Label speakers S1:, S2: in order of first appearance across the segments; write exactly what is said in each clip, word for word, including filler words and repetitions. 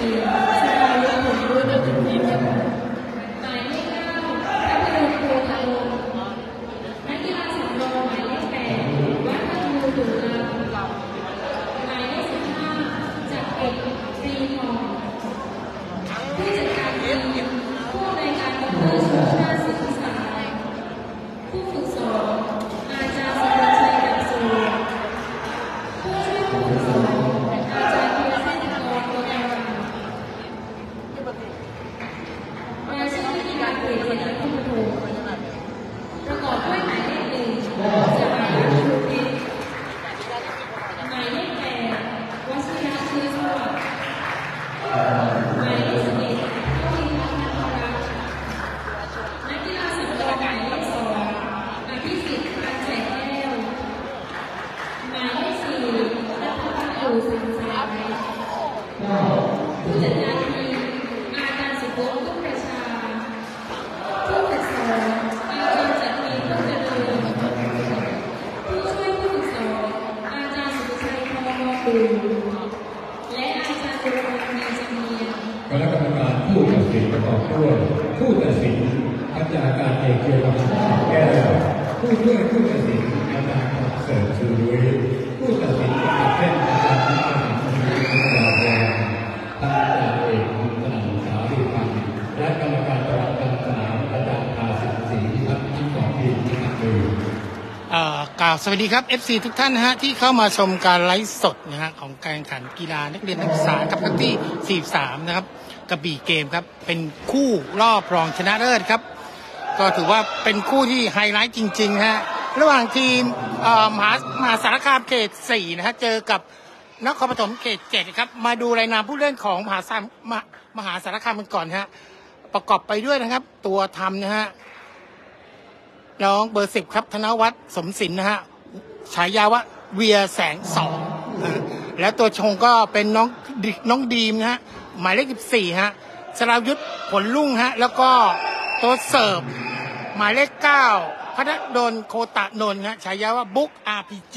S1: คณะกรรมการผู้ตัดสินประกอบด้วยผู้ตัดสินอาจารย์การเอกเกียรติศักดิ์แก้วผู้ช่วยผู้ตัดสินอาจารย์เสริมชูวิทย์ผู้ตัดสินประกอบเส้นอาจารย์ผู้ตัดสินดาวแดงท่านอาจารย์เอกคุณสนั่นสาลีพันธ์และกรรมการประจำสนามอาจารย์ภาสิทธิ์ศรีพัฒน์ทั้งสองทีมที่มาดู
S2: กล่าวสวัสดีครับ เอฟ ซี ทุกท่านนะฮะที่เข้ามาชมการไลฟ์สดนะฮะของการแข่งขันกีฬานักเรียนนักศึกษากับครั้งที่สี่สิบสามนะครับกระบี่เกมครับเป็นคู่รอบรองชนะเลิศครับก็ถือว่าเป็นคู่ที่ไฮไลท์จริงๆฮะระหว่างทีมมหามหาสารคามเขตสี่นะฮะเจอกับนครปฐมเขตเจ็ดครับมาดูรายนามผู้เล่นของมหาสารมหาสารคามกันก่อนฮะประกอบไปด้วยนะครับตัวทำนะฮะน้องเบอร์สิบครับธนวัฒน์สมศิลป์นะฮะฉายาว่าเวียแสงสองแล้วตัวชงก็เป็นน้องน้องดีมนะฮะหมายเลขสิบสี่ฮะสรายุทธผลลุ่งฮะแล้วก็ตัวเสิร์ฟหมายเลขเก้าพนดลโคตะนนท์ฮะฉายาว่าบุ๊ก อาร์ พี จี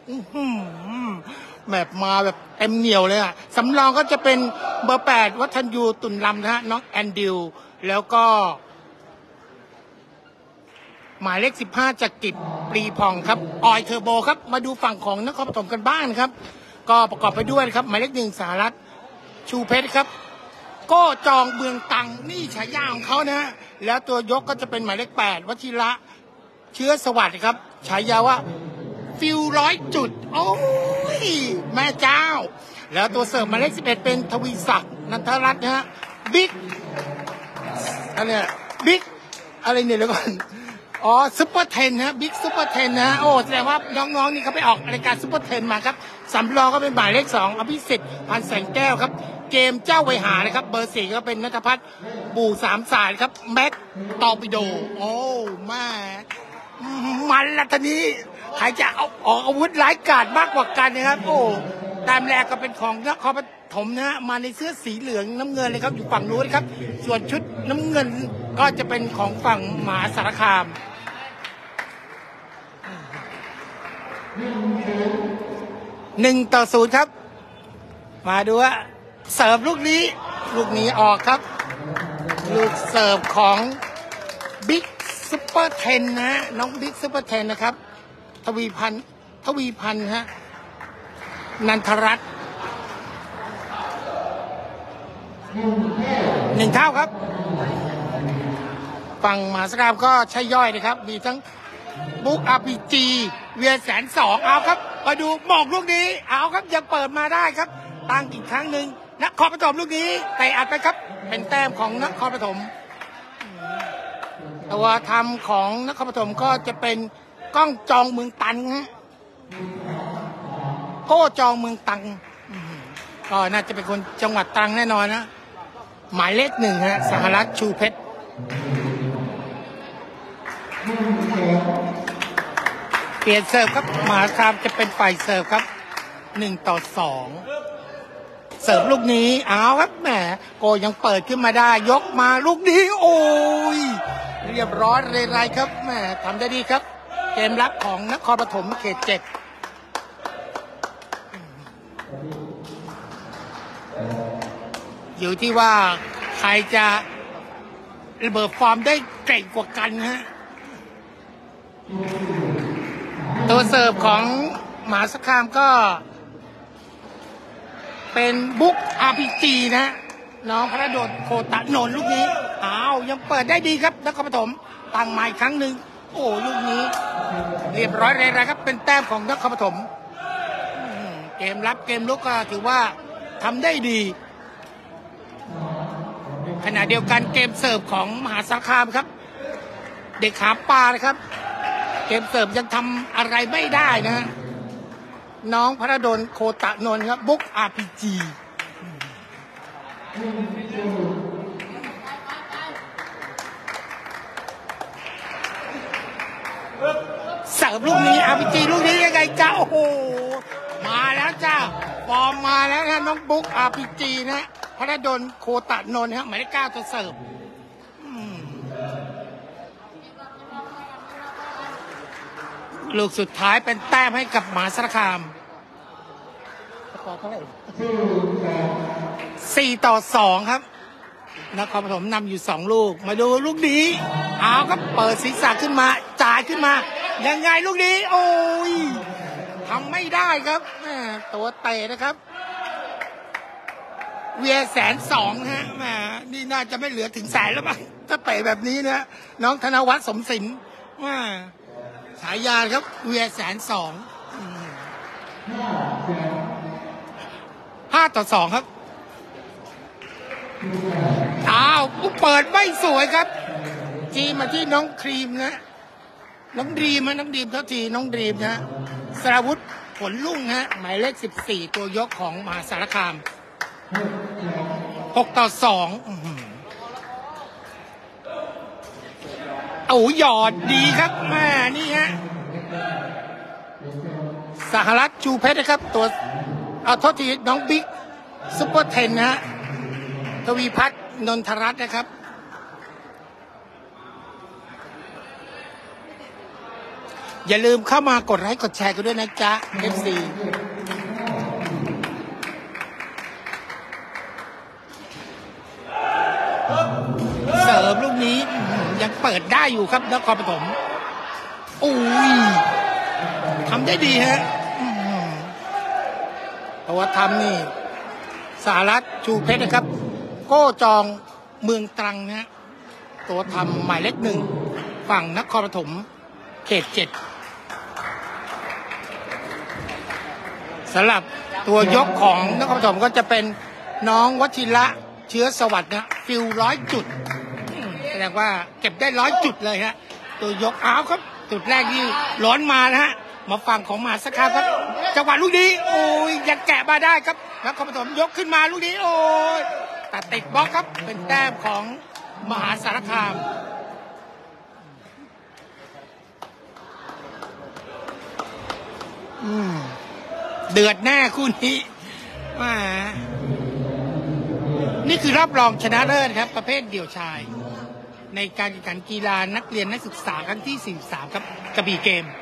S2: แบบมาแบบเต็มเหนียวเลยอ่ะสำรองก็จะเป็นเบอร์แปดวัฒนยูตุนลำนะฮะน้องแอนดิวแล้วก็หมายเลขสิบห้าจักริดปรีพองครับออยเทอร์โบครับมาดูฝั่งของนครปฐมกันบ้างครับก็ประกอบไปด้วยครับหมายเลขหนึ่งสหรัฐชูเพชรครับก็จองเมืองตังนี่ฉายาของเขานะฮะแล้วตัวยกก็จะเป็นหมายเลขแปดวชิระเชื้อสวัสดิ์ครับฉายาว่าฟิวร้อยจุดโอ้ยแม่เจ้าแล้วตัวเสริมหมายเลขสิบเอ็ดเป็นทวีศักดิ์นันทรัตน์นะฮะบิ๊กอะไรบิ๊กอะไรเนี่ยเดี๋ยวก่อนอ๋อซุปเปอร์เทนฮะบิ๊กซุปเปอร์เทนนะโอ้แสดงว่าน้องๆนี่เขาไปออกรายการซุปเปอร์เทนมาครับสำรองก็เป็นหมายเลขสองอภิสิทธิ์พันแสงแก้วครับเกมเจ้าไวหานะครับเบอร์สี่ก็เป็นณัฐพัฒน์บู่สามสายครับแม็กตอปิโดโอ้แม่มันละทีนี้ใครจะเอาออกอาวุธร้ายกาจมากกว่ากันนะครับโอ้ตามแรกก็เป็นของนครปฐมนะฮะมาในเสื้อสีเหลืองน้ำเงินเลยครับอยู่ฝั่งนู้นครับส่วนชุดน้ำเงินก็จะเป็นของฝั่งมหาสารคามหนึ่งต่อศูนย์ครับมาดูว่าเสิร์ฟลูกนี้ลูกนี้ออกครับลูกเสิร์ฟของบิ๊กซุปเปอร์เทนนะฮะน้องบิ๊กซุปเปอร์เทนนะครับทวีพันธ์ทวีพันธ์ฮะนันทรัตน์หนึ่งเท่าครับฝั่งมหาสารคามก็ใช่ย่อยนะครับมีทั้งบุ๊ก อาร์ พี จี เวียแสนสองเอาครับมาดูหมอกลูกนี้เอาครับยังเปิดมาได้ครับตั้งอีกครั้งหนึ่งนครปฐมลูกนี้เตะอัดไปครับเป็นแต้มของนครปฐมตัวทำของนครปฐมก็จะเป็นก้องจองเมืองตันฮะโก้จองเมืองตังก็น่าจะเป็นคนจังหวัดตรังแน่นอนนะหมายเลขหนึ่งฮะสหรัฐชูเพชรเปลี่ยนเสิร์ฟครับมหาสารคามจะเป็นฝ่ายเสิร์ฟครับหนึ่งต่อสองเสิร์ฟลูกนี้เอาครับแหมโกยังเปิดขึ้นมาได้ยกมาลูกนี้โอ้ยเรียบร้อยเลยไรครับแหมทำได้ดีครับเกมรับของนครปฐมเขตเจ็ดอยู่ที่ว่าใครจะระเบิดฟอร์มได้เก่งกว่ากันฮะตัวเสิร์ฟของมหาสารคามก็เป็นบุ๊ก อาร์ พี จี นะน้องพระโดดโคตะนนท์ลูกนี้อ้าวยังเปิดได้ดีครับนครปฐมตั้งใหม่ครั้งหนึ่งโอ้ลูกนี้เรียบร้อยเลยนะครับเป็นแต้มของนครปฐมเกมรับเกมลุกก็ถือว่าทำได้ดีขณะเดียวกันเกมเสิร์ฟของมหาสารคามครับเด็กขาปลานะครับเกมเสิร์ฟยังทำอะไรไม่ได้นะฮะน้องพระดลโคตะนนท์ครับบุ๊ก อาร์ พี จี เสิร์ฟลูกนี้ อาร์ พี จี ลูกนี้ยังไงจ้าโอ้โหมาแล้วจ้าฟอร์มมาแล้วนะน้องบุ๊ก อาร์ พี จี นะพระดลโคตะนนท์ครับหมายเลขเก้าตัวเสิร์ฟลูกสุดท้ายเป็นแต้มให้กับมหาสารคามสี่ต่อสองครับนครปฐมนำอยู่สองลูกมาดูลูกนี้เอาครับเปิดศีรษะขึ้นมาจ่ายขึ้นมายังไงลูกนี้โอ้ยทำไม่ได้ครับตัวเตะนะครับเวียแสนสองฮะแหมนี่น่าจะไม่เหลือถึงแสนแล้วมั้งถ้าเตะแบบนี้นะน้องธนวัฒน์สมศิลป์ฉายาครับเวียแสนสองห้าต่อสองครับอ้าวเปิดไม่สวยครับจีมาที่น้องครีมนะน้องดรีมนะน้องดรีมเท่าทีน้องดรีมนะสราวุธผลลุ่งฮะหมายเลขสิบสี่ตัวยกของมหาสารคามหกต่อสองโอ้หยอดดีครับแม่นี่ฮะสหรัฐชูเพชรนะครับตัวเอาโทษทีน้องบิ๊กซุปเปอร์เทนนะฮะทวีพัฒน์นนทรัตน์นะครับอย่าลืมเข้ามากดไลค์กดแชร์กันด้วยนะจ๊ะ เอฟ ซี เสิร์ฟลูกนี้ยังเปิดได้อยู่ครับนครปฐมอุ้ยทำได้ดีฮะเพราะว่าทำนี่สหรัฐชูเพชรนะครับโก้จองเมืองตรังนะฮะตัวทำหมายเลขหนึ่งฝั่งนครปฐมเขตเจ็ดสำหรับตัวยกของนครปฐมก็จะเป็นน้องวชิระเชื้อสวัสดิ์นะฟิลร้อยจุดแสดงว่าเก็บได้ร้อยจุดเลยฮะตัวยกอ้าวครับจุดแรกที่ร้อนมานะฮะมาฝั่งของมหาสารคามครับจังหวะลูกนี้โอ้ยยังแกะมาได้ครับนครปฐมยกขึ้นมาลูกนี้โอ้ยแต่ติดบล็อกครับเป็นแต้มของมหาสารคามอืมเดือดแน่คู่นี้มานี่คือรอบรองชนะเลิศครับประเภทเดี่ยวชายในการแข่งขันกีฬานักเรียนนักศึกษาครั้งที่สี่สิบสามครับกระบี่เกม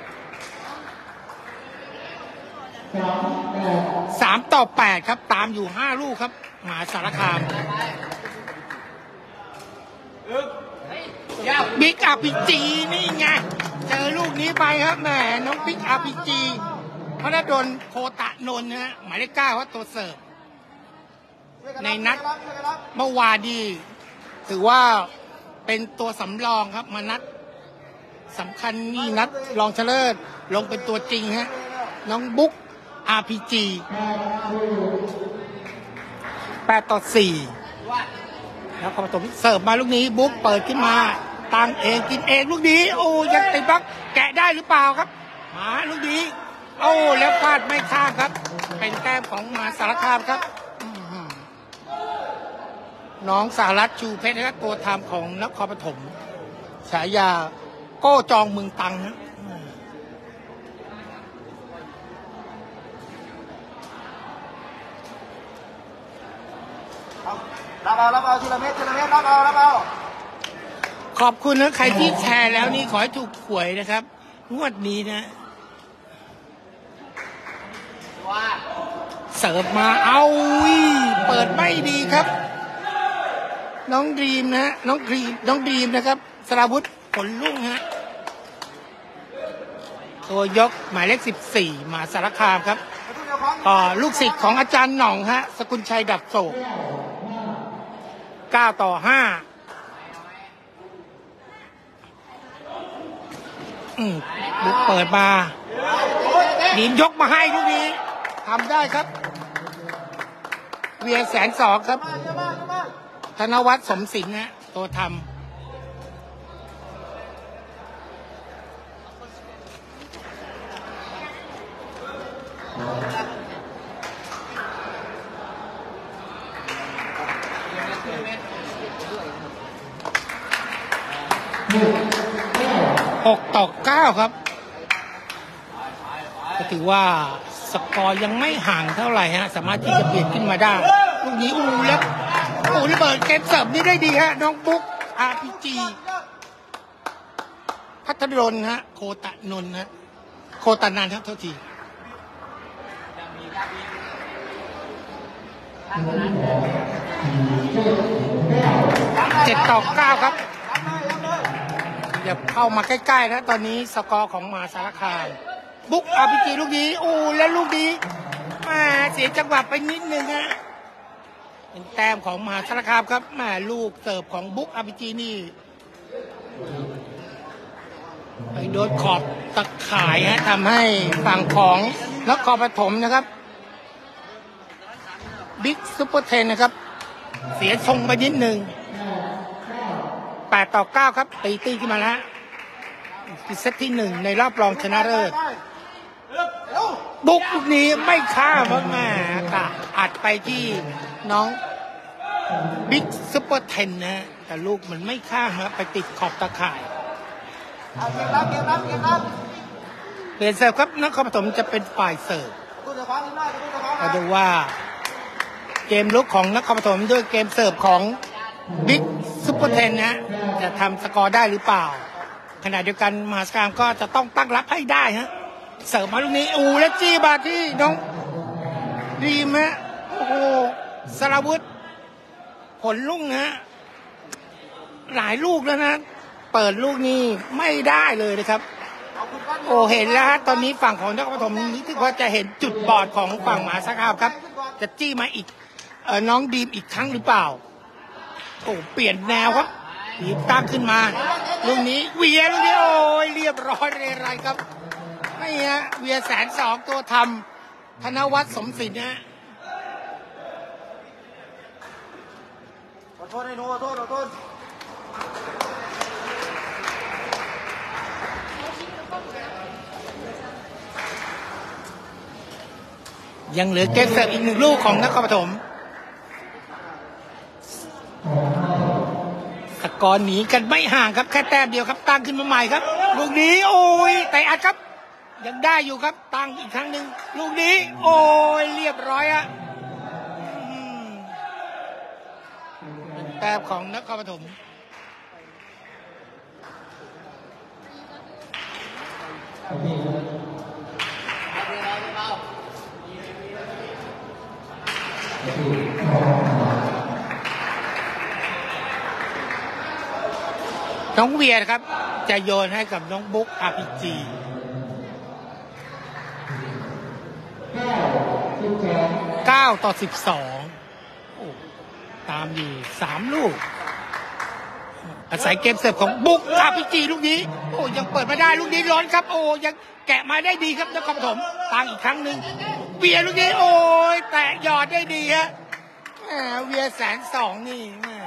S2: สามต่อแปดครับตามอยู่ห้าลูกครับมหาสารคามบิ๊ก อาร์ พี จี นี่ไงเจอลูกนี้ไปครับแหมน้องบิ๊ก อาร์ พี จีพระดลโคตะนนท์ฮะหมายเลขเก้าว่าตัวเสิร์ฟในนัดเมื่อวานดีถือว่าเป็นตัวสำรองครับมานัดสำคัญนี่นัดรองชนะเลิศลงเป็นตัวจริงฮะน้องบุ๊ก อาร์ พี จี แปดต่อสี่แล้วพอผมเสิร์ฟมาลูกนี้บุ๊กเปิดขึ้นมาตั้งเองกินเองลูกนี้โอ้ยังติดบล็อกแกะได้หรือเปล่าครับมาลูกนี้โอ้แล้วพลาดไม่ข้ามครับเป็นแต้มของมหาสารคามครับน้องสหรัฐชูเพชรนะครับตัวทำของนครปฐมฉายาโก้จองเมืองตังนะ
S3: รับเอารับเอาทีละเม็ดทีละเม็ดรับเอารับเอา
S2: ขอบคุณนะใครที่แชร์แล้วนี่ขอให้ถูกหวยนะครับงวดนี้นะเสิร์ฟมาเอาเปิดไม่ดีครับน้องดรีมนะฮะน้องดรีมน้องดรีมนะครับสราวุธผลลุ่งฮะตัวยกหมายเลขสิบสี่มาสารคามครับก็ลูกศิษย์ของอาจารย์หน่องฮะสกุลชัยดับโศกเก้าต่อห้าอืมบุกเปิดมาดีนยกมาให้ลูกนี้ทำได้ครับเวียแสนสองครับธนวัฒน์สมศิลป์นะตัวทำหกต่อเก้าครับก็ถือว่าสกอร์ยังไม่ห่างเท่าไหร่ฮะสามารถที่จะเปลี่ยนขึ้นมาได้ลูกนี้อู้แล้วโอ้ระเบิดเกมเสิร์ฟนี่ได้ดีฮะน้องบุ๊ก อาร์ พี จี พัทรนฮะโคตะนนท์ฮะโคตะนันท์ครับโทษทีเจ็ดต่อเก้าครับอย่าเข้ามาใกล้ๆนะตอนนี้สกอร์ของมหาสารคามบุ๊ก อาร์ พี จี ลูกนี้โอ้แล้วลูกนี้มาเสียจังหวะไปนิดนึงฮะเป็นแต้มของมหาสารคามครับแม่ลูกเสิร์ฟของบุ๊ก อาร์ พี จี นี่ไปโดนขอบตะข่ายฮะทำให้ฝั่งของนครปฐมนะครับบิ๊กซุปเปอร์เทนนะครับเสียทรงไปนิดนึงแปดต่อเก้าครับตีตีขึ้นมาแล้วเซตที่หนึ่งในรอบรองชนะเลิศบุกลูกนี้ไม่ข้ามมากๆค่ะอัดไปที่น้องบิ๊กซุปเปอร์เทนนะแต่ลูกมันไม่ข้ามครับไปติดขอบตะข่ายเปลี่ยนเสิร์ฟครับนครปฐมจะเป็นฝ่ายเสิร์ฟมาดูว่าเกมลุกของนครปฐมด้วยเกมเสิร์ฟของบิ๊กซุปเปอร์เทนนะจะทำสกอร์ได้หรือเปล่าขณะเดียวกันมหาสารคามก็จะต้องตั้งรับให้ได้ฮะเสิร์ฟมาลูกนี้อูและจี้บาที่น้องดีมฮะโอ้โหสราวุธผลลุ่งฮะหลายลูกแล้วนะเปิดลูกนี้ไม่ได้เลยนะครับโอ้เห็นแล้วฮะตอนนี้ฝั่งของนครปฐมนี่ถือว่าจะเห็นจุดบอดของฝั่งมหาสารคามครับจะจี้มาอีกเอ่อน้องดีมอีกครั้งหรือเปล่าโอ้เปลี่ยนแนวครับดีมตั้งขึ้นมาลูกนี้เวียลูกนี้โอ้ยเรียบร้อยเลยไรครับไม่ฮะเวียแสนสองตัวทำธนวัฒน์สมศิลป์นะ
S3: ขอโทษให้หนูขอโทษขอโทษ
S2: ยังเหลือเกมเสิร์ฟอีกหนึ่งลูกของนครปฐมสกอร์หนีกันไม่ห่างครับแค่แต้มเดียวครับตั้งขึ้นมาใหม่ครับลูกนี้โอ้ยแต่อัดครับยังได้อยู่ครับตั้งอีกครั้งหนึ่งลูกนี้โอ้ยเรียบร้อยอะเป็นแต้มของนครปฐมน้องเวียครับจะโยนให้กับน้องบุ๊ก อาร์ พี จี เก้าต่อสิบสองตามอยู่สามลูกอาศัยเกมเสิร์ฟของบุ๊ก อาร์ พี จี ลูกนี้โอ้ยังเปิดมาได้ลูกนี้ร้อนครับโอ้ยังแกะมาได้ดีครับนครปฐมตั้งอีกครั้งหนึ่งเวียลูกนี้โอ้ยแตะหยอดได้ดีฮะเวียแสนสองนี่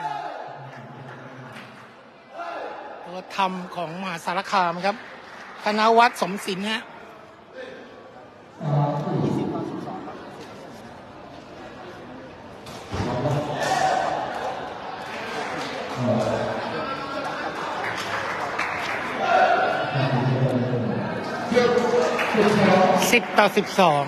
S2: ตัวทำของมหาสารคามครับธนวัฒน์สมศิลป์ฮะสิบต่อสิบสอง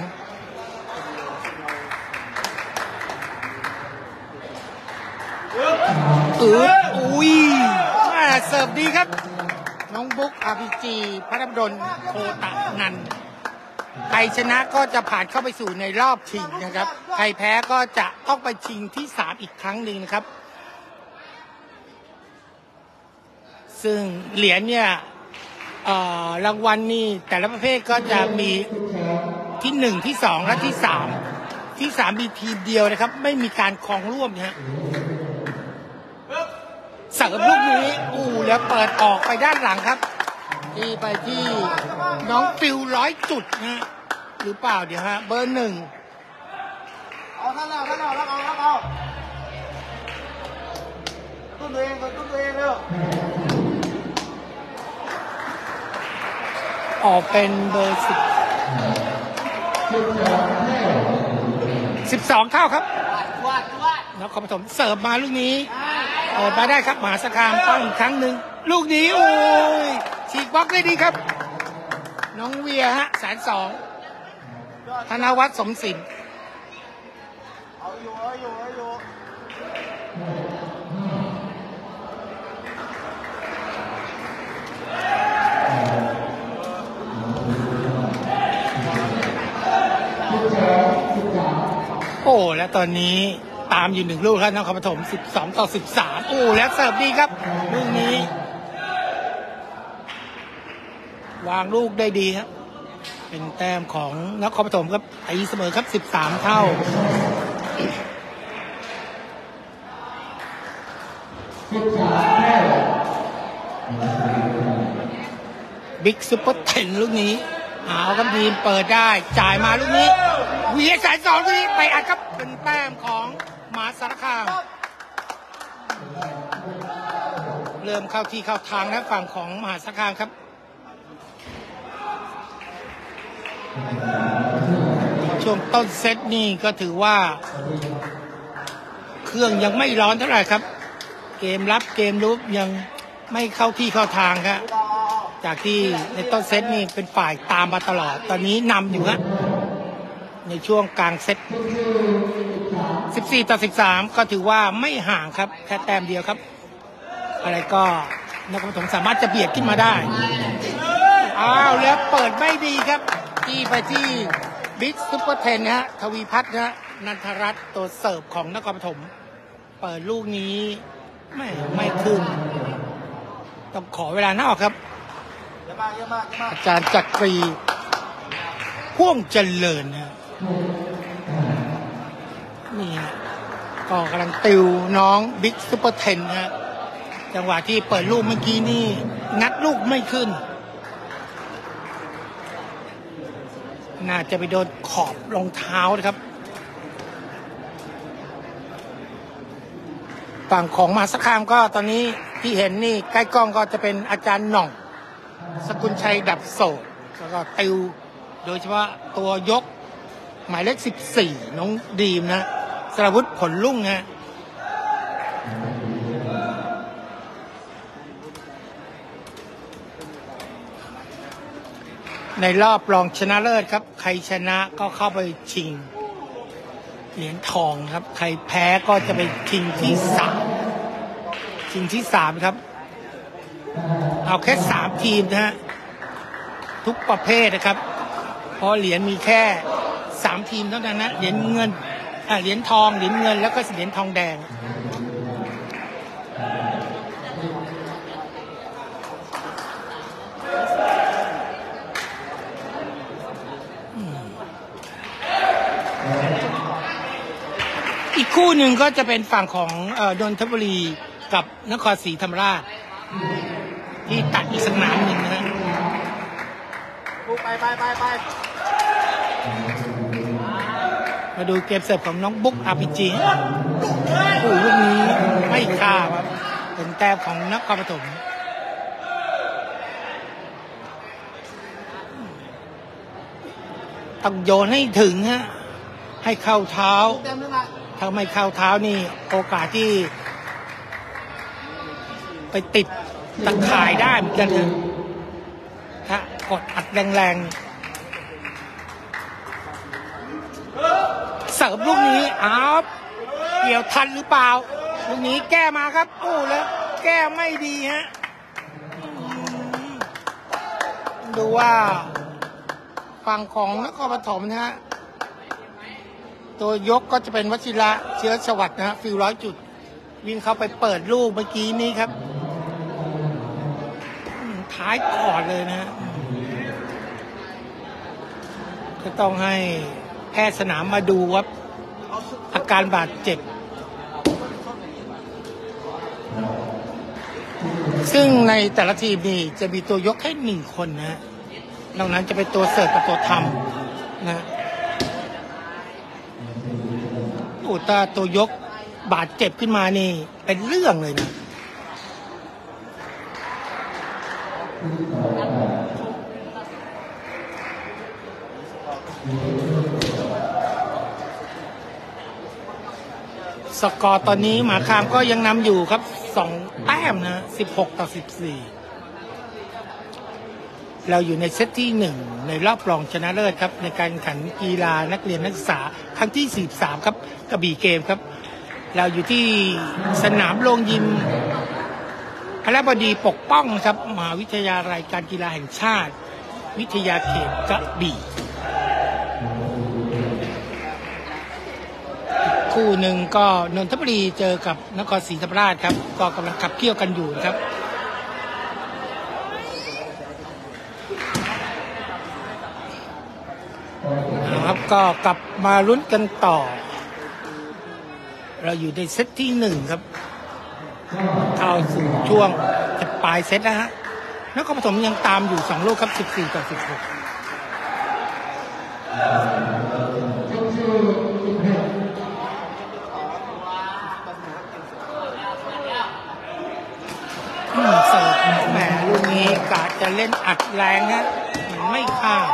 S2: เอออุ้ยเสิร์ฟดีครับน้องบุ๊ก อาร์ พี จี พัทรดลโคตะนันท์ใครชนะก็จะผ่านเข้าไปสู่ในรอบชิงนะครับใครแพ้ก็จะต้องไปชิงที่สามอีกครั้งหนึ่งนะครับซึ่งเหรียญเนี่ยรางวัลนี่แต่ละประเภทก็จะมีที่หนึ่งที่สองและที่สามที่สามมีทีมเดียวนะครับไม่มีการครองร่วมนะฮะเสิร์ฟลูกนี้อู้แล้วเปิดออกไปด้านหลังครับที่ไปที่น้องฟิวร้อยจุดนะฮะหรือเปล่าเดี๋ยวฮะเบอร์หนึ่ง
S3: เอาท่านเอาท่านเอาแล้วเอาแล้วเอาตุ้นตัวเองตุ้นตัวเองเร็ว
S2: ออกเป็นเบอร์สิบสิบสองเข้าครับนครปฐมเสิร์ฟมาลูกนี้เปิดมาได้ครับมหาสารคามต้องอีกครั้งหนึ่งลูกนี้โอ้ยฉีกบล็อกได้ดีครับน้องเวียฮะแสนสองธนวัฒน์สมศิลป์
S3: เอาอยู่เอาอยู่เอาอยู่
S2: โอ้และตอนนี้ตามอยู่หนึ่งลูกครับนครปฐมสิบสองต่อสิบสามโอ้แล้วเสิร์ฟดีครับลูกนี้วางลูกได้ดีครับเป็นแต้มของนครปฐมครับตีเสมอครับสิบสามเท่าบิ๊กซุปเปอร์เทนลูกนี้เอาครับทีมเปิดได้จ่ายมาลูกนี้วีเอสายสองลูกนี้ไปอัดครับเป็นแต้มของมหาสารคามเริ่มเข้าที่เข้าทางนะฝั่งของมหาสารคามครับช่วงต้นเซตนี่ก็ถือว่าเครื่องยังไม่ร้อนเท่าไหร่ครับเกมรับเกมลุกยังไม่เข้าที่เข้าทางครับจากที่ในต้นเซตนี่เป็นฝ่ายตามมาตลอดตอนนี้นำอยู่ฮะในช่วงกลางเซตสิบสี่ต่อสิบสามก็ถือว่าไม่ห่างครับแค่แต้มเดียวครับอะไรก็นครปฐมสามารถจะเบียดขึ้นมาได้อ้าวแล้วเปิดไม่ดีครับที่ไปที่บิ๊กซุปเปอร์เทนนะฮะทวีพัฒน์นะฮะนันทรัตน์ตัวเสิร์ฟของนครปฐมเปิดลูกนี้ไม่ไม่ขึ้นต้องขอเวลาหน้าออกครับอาจารย์จักรีพ่วงเจริญนะนี่ก็กำลังติวน้องบิ๊กซุปเปอร์เทนนะจังหวะที่เปิดลูกเมื่อกี้นี่งัดลูกไม่ขึ้นน่าจะไปโดนขอบรองเท้านะครับฝั่งของมหาสารคามก็ตอนนี้ที่เห็นนี่ใกล้กล้องก็จะเป็นอาจารย์หน่องสกุลชัยดับโสดแล้วก็ติวโดยเฉพาะตัวยกหมายเลขสิบสี่น้องดีมนะสรวุฒิผลลุ่งนะในรอบรองชนะเลิศครับใครชนะก็เข้าไปชิงเหรียญทองครับใครแพ้ก็จะไปชิงที่สามชิงที่สามครับเอาแค่สามทีมนะฮะทุกประเภทนะครับเพราะเหรียญมีแค่สามทีมเท่านั้นนะเหรียญเงินอ่าเหรียญทองเหรียญเงินแล้วก็เหรียญทองแดงอีกคู่หนึ่งก็จะเป็นฝั่งของเอ่อนนทบุรีกับนครศรีธรรมราชที่ตัดอีกสนามหนึ่งนะฮะ
S3: ไปไปไปไป
S2: มาดูเกมเสิร์ฟของน้องบุ๊กอาร์พีจีโอ้ลูกนี้ไม่ข้ามครับเป็นแต้มของนครปฐมต้องโยนให้ถึงฮะให้เข้าเท้าถ้าไม่เข้าเท้านี่โอกาสที่ไปติดตะข่ายได้เหมือนกันนะถ้ากดอัดแรงๆเสิร์ฟลูกนี้อ้าวเกี่ยวทันหรือเปล่าลูกนี้แก้มาครับโอ้แล้วแก้ไม่ดีฮะดูว่าฝั่งของนครปฐมนะฮะตัวยกก็จะเป็นวชิระเชื้อสวัสดิ์นะฮะฟิวร้อยจุดวิ่งเข้าไปเปิดลูกเมื่อกี้นี้ครับท้ายก่อนเลยนะฮะก็ต้องให้แพทย์สนามมาดูว่าอาการบาดเจ็บซึ่งในแต่ละทีมนี่จะมีตัวยกแค่หนึ่งคนนะฮะนอกนั้นจะเป็นตัวเสิร์ฟกับตัวทำนะโอ้ถ้าตัวยกบาดเจ็บขึ้นมานี่เป็นเรื่องเลยนะสกอร์ตอนนี้หมาคามก็ยังนำอยู่ครับสองแต้มนะสิบหกต่อสิบสี่เราอยู่ในเซตที่หนึ่งในรอบรองชนะเลิศครับในการแข่งขันกีฬานักเรียนนักศึกษาครั้งที่สี่สิบสามครับกระบี่เกมครับเราอยู่ที่สนามโรงยิมพระบดีปกป้องครับมหาวิทยาลัยการกีฬาแห่งชาติวิทยาเขตกระบี่คู่หนึ่งก็นนทบุรีเจอกับนครศรีธรรมราชครับก็กำลังขับเคี่ยวกันอยู่ครับนะครับก็กลับมาลุ้นกันต่อเราอยู่ในเซตที่หนึ่งครับเข้าสู่ช่วงจะปลายเซตนะฮะนครปฐมยังตามอยู่สองลูกครับสิบสี่ต่อสิบหกเสิร์ฟแหมลูกนี้กะจะเล่นอัดแรงนะมันไม่ข้าม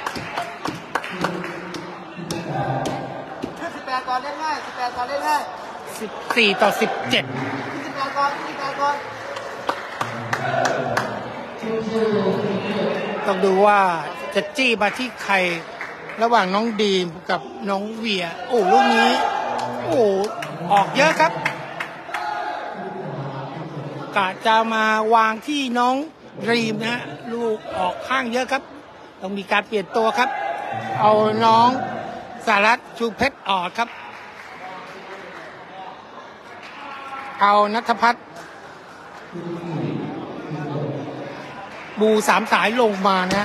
S3: สิบแปดก่อนเล่นง่ายสิบแปดก่อนเล่นง่าย
S2: สิบสี่ต่อสิบเจ็ด
S3: สิบแปดก่อนสิบแปดก่อน
S2: ต้องดูว่าจะจี้มาที่ใครระหว่างน้องดีมกับน้องเวียโอ้ลูกนี้โอ้ออกเยอะครับกะจะมาวางที่น้องดีมนะฮะลูกออกข้างเยอะครับต้องมีการเปลี่ยนตัวครับเอาน้องสารัตน์ชูเพชรออกครับเอาณัฐพัฒน์บูสามสายลงมานะ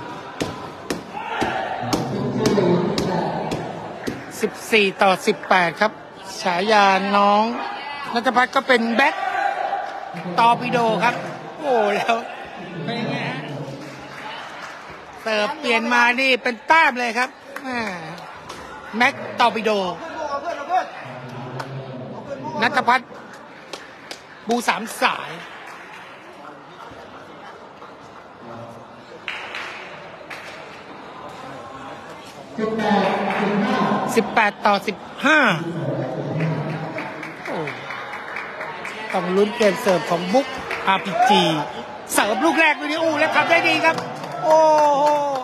S2: สิบสี่ต่อสิบแปดครับฉายาน้องณัฐพัฒน์ก็เป็นแบ็คตอร์ปิโดครับโอ้แล้วเป็นไงฮะเสิร์ฟเปลี่ยนมานี่เป็นแต้มเลยครับแม็กตอร์ปิโดณัฐพัฒน์บูสามสายสิบแปดต่อสิบห้าต้องลุ้นเกมเสิร์ฟของบุ๊ก อาร์ พี จี เสิร์ฟลูกแรกด้วยนี่อู้แล้วทำได้ดีครับโอ้โห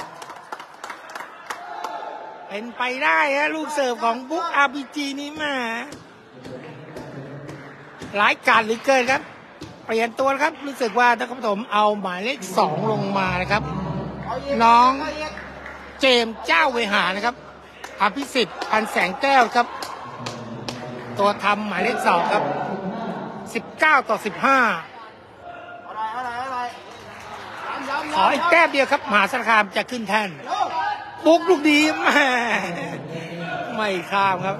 S2: เป็นไปได้ฮะลูกเสิร์ฟของบุ๊ก อาร์ พี จี นี่มาหลายการเหลือเกินครับเปลี่ยนตัวครับรู้สึกว่านครปฐมเอาหมายเลขสองลงมานะครับน้องเจมส์เจ้าเวหานะครับอภิสิทธิ์พันแสงแก้วครับตัวทำหมายเลขสองครับสิบเก้าต่อสิบห้าขออีกแต้มเดียวครับมหาสารคามจะขึ้นแท่นบุกลูกดีแม่ไม่ข้ามครับ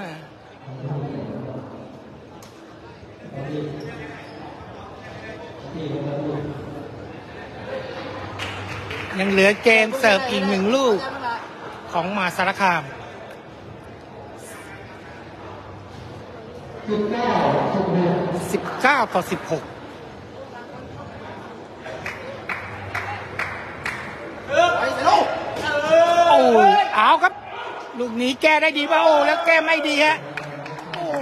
S2: ยังเหลือเกมเสิร์ฟอีกหนึ่งลูกของมหาสารคามสิบเก้าต่อสิบหกโอ้เอาครับลูกนี้แก้ได้ดีป่ะโอ้แล้วแก้ไม่ดีฮะโอ้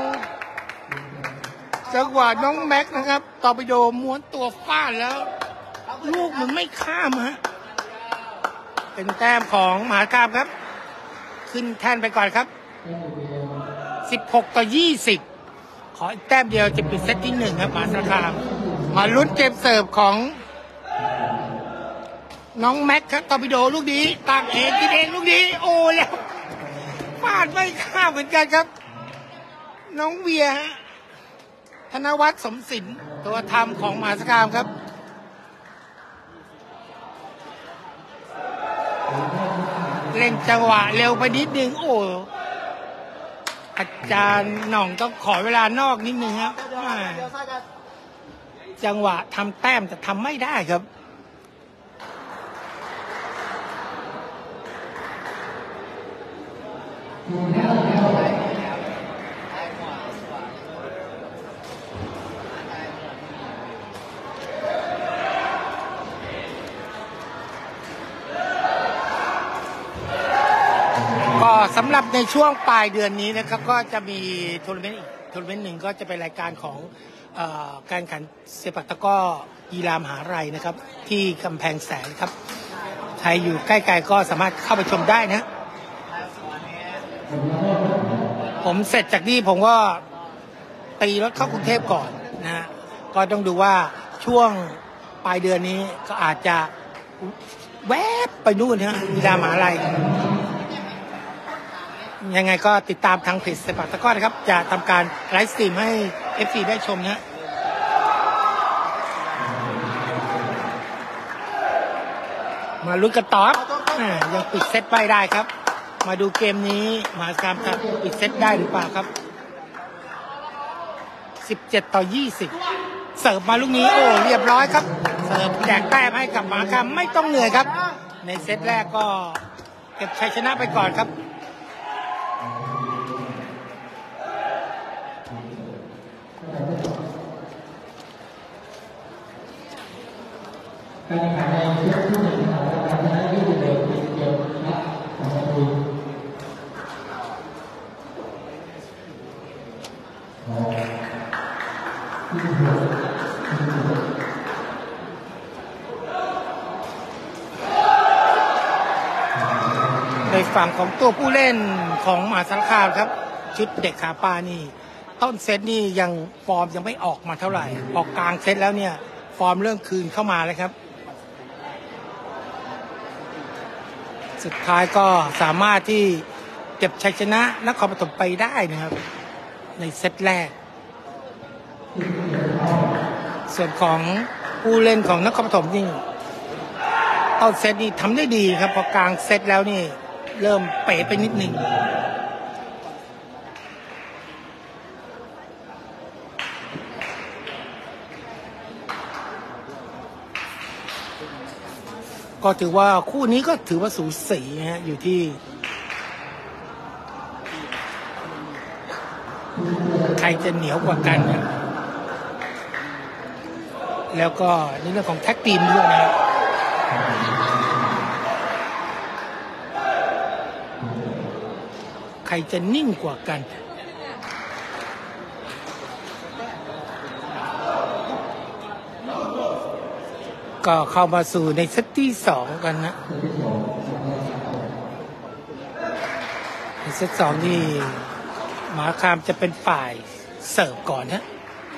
S2: จังหวะน้องแม็กนะครับตอร์ปิโดม้วนตัวฟาดแล้วลูกมันไม่ข้ามฮะเป็นแต้มของมหาสารคามครับขึ้นแท่นไปก่อนครับสิบหกต่อยี่สิบขออีกแต้มเดียวจะปิดเซตที่หนึ่งครับมหาสารคามมาลุ้นเกมเสิร์ฟของน้องแม็กครับตอร์ปิโดลูกนี้ตั้งเองกินเองลูกนี้โอ้แล้วฟาดไม่ข้ามเหมือนกันครับน้องเวียธนวัฒน์สมศิลป์ตัวทำของมหาสารคามครับเล่นจังหวะเร็วไปนิดนึงโอ้อาจารย์หน่องต้องขอเวลานอกนิดนึงครับจังหวะทำแต้มแต่ทำไม่ได้ครับก็สำหรับในช่วงปลายเดือนนี้นะครับก็จะมีทัวร์นาเมนต์อีกทัวร์นาเมนต์หนึ่งก็จะเป็นรายการของเอ่อการแข่งขันเซปักตะกร้อกีฬามหาลัยนะครับที่กำแพงแสนครับใครอยู่ใกล้ๆก็สามารถเข้าไปชมได้นะผมเสร็จจากนี่ผมก็ตีรถเข้ากรุงเทพก่อนนะฮะก็ต้องดูว่าช่วงปลายเดือนนี้ก็อาจจะแวบไปนู่นฮะกีฬามหาลัยยังไงก็ติดตามทางเพจเซปักตะกร้อนะครับจะทำการไลฟ์สตรีมให้ เอฟ ซี ได้ชมนะมาลุ้นกันต่อยังปิดเซตไม่ได้ครับมาดูเกมนี้มหาสารคามจะปิดเซตได้หรือเปล่าครับสิบเจ็ดต่อยี่สิบเสิร์ฟมาลูกนี้โอ้เรียบร้อยครับเสิร์ฟแจกแต้มให้กับมหาสารคามไม่ต้องเหนื่อยครับในเซตแรกก็เก็บชัยชนะไปก่อนครับ
S1: การแข่งขันในเซตที่หนึ่งของการชนะยี่สิบเอ็ดยี่สิบเจ็ดนัดสองประตู
S2: ในฝั่งของตัวผู้เล่นของมหาสารคามครับชุดเด็กขาปลานี่ต้นเซตนี่ยังฟอร์มยังไม่ออกมาเท่าไหร่ออกกลางเซตแล้วเนี่ยฟอร์มเริ่มคืนเข้ามาแล้วครับสุดท้ายก็สามารถที่เก็บชัยชนะนครปฐมไปได้นะครับในเซตแรกส่วนของผู้เล่นของนครปฐมนี่ต้นเซตนี่ทำได้ดีครับพอกลางเซตแล้วนี่เริ่มเป๋ไปนิดหนึ่งก็ถือว่าคู่นี้ก็ถือว่าสูสีฮะอยู่ที่ใครจะเหนียวกว่ากันนะแล้วก็ในเรื่องของแท็กทีมด้วยนะครับใครจะนิ่งกว่ากันก็เข้ามาสู่ในเซตที่สองกันนะในเซตสองนี่มหาคามจะเป็นฝ่ายเสิร์ฟก่อนนะ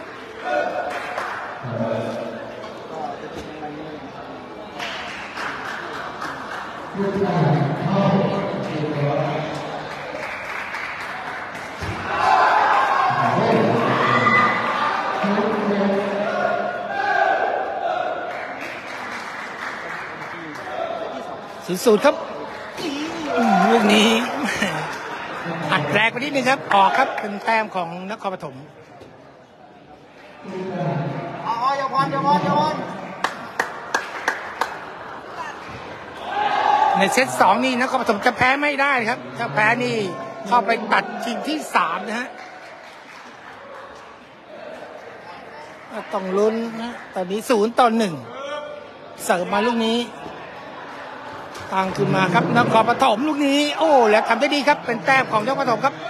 S2: สูตรครับลูกนี้อัดแรงไปนิดนึงครับออกครับเป็นแต้มของนครปฐม
S3: อ๋ออย่าพอนอย่าพอนอย่าพอน
S2: ในเซตสองนี่นครปฐมจะแพ้ไม่ได้ครับถ้าแพ้นี่เข้าไปตัดชิงที่สามนะฮะต้องลุ้นนะตอนนี้ศูนย์ต่อหนึ่งเสิร์ฟมาลูกนี้ตั้งขึ้นมาครับนครปฐมลูกนี้โอ้แล้วทำได้ดีครับเป็นแต้มของนครปฐมครับ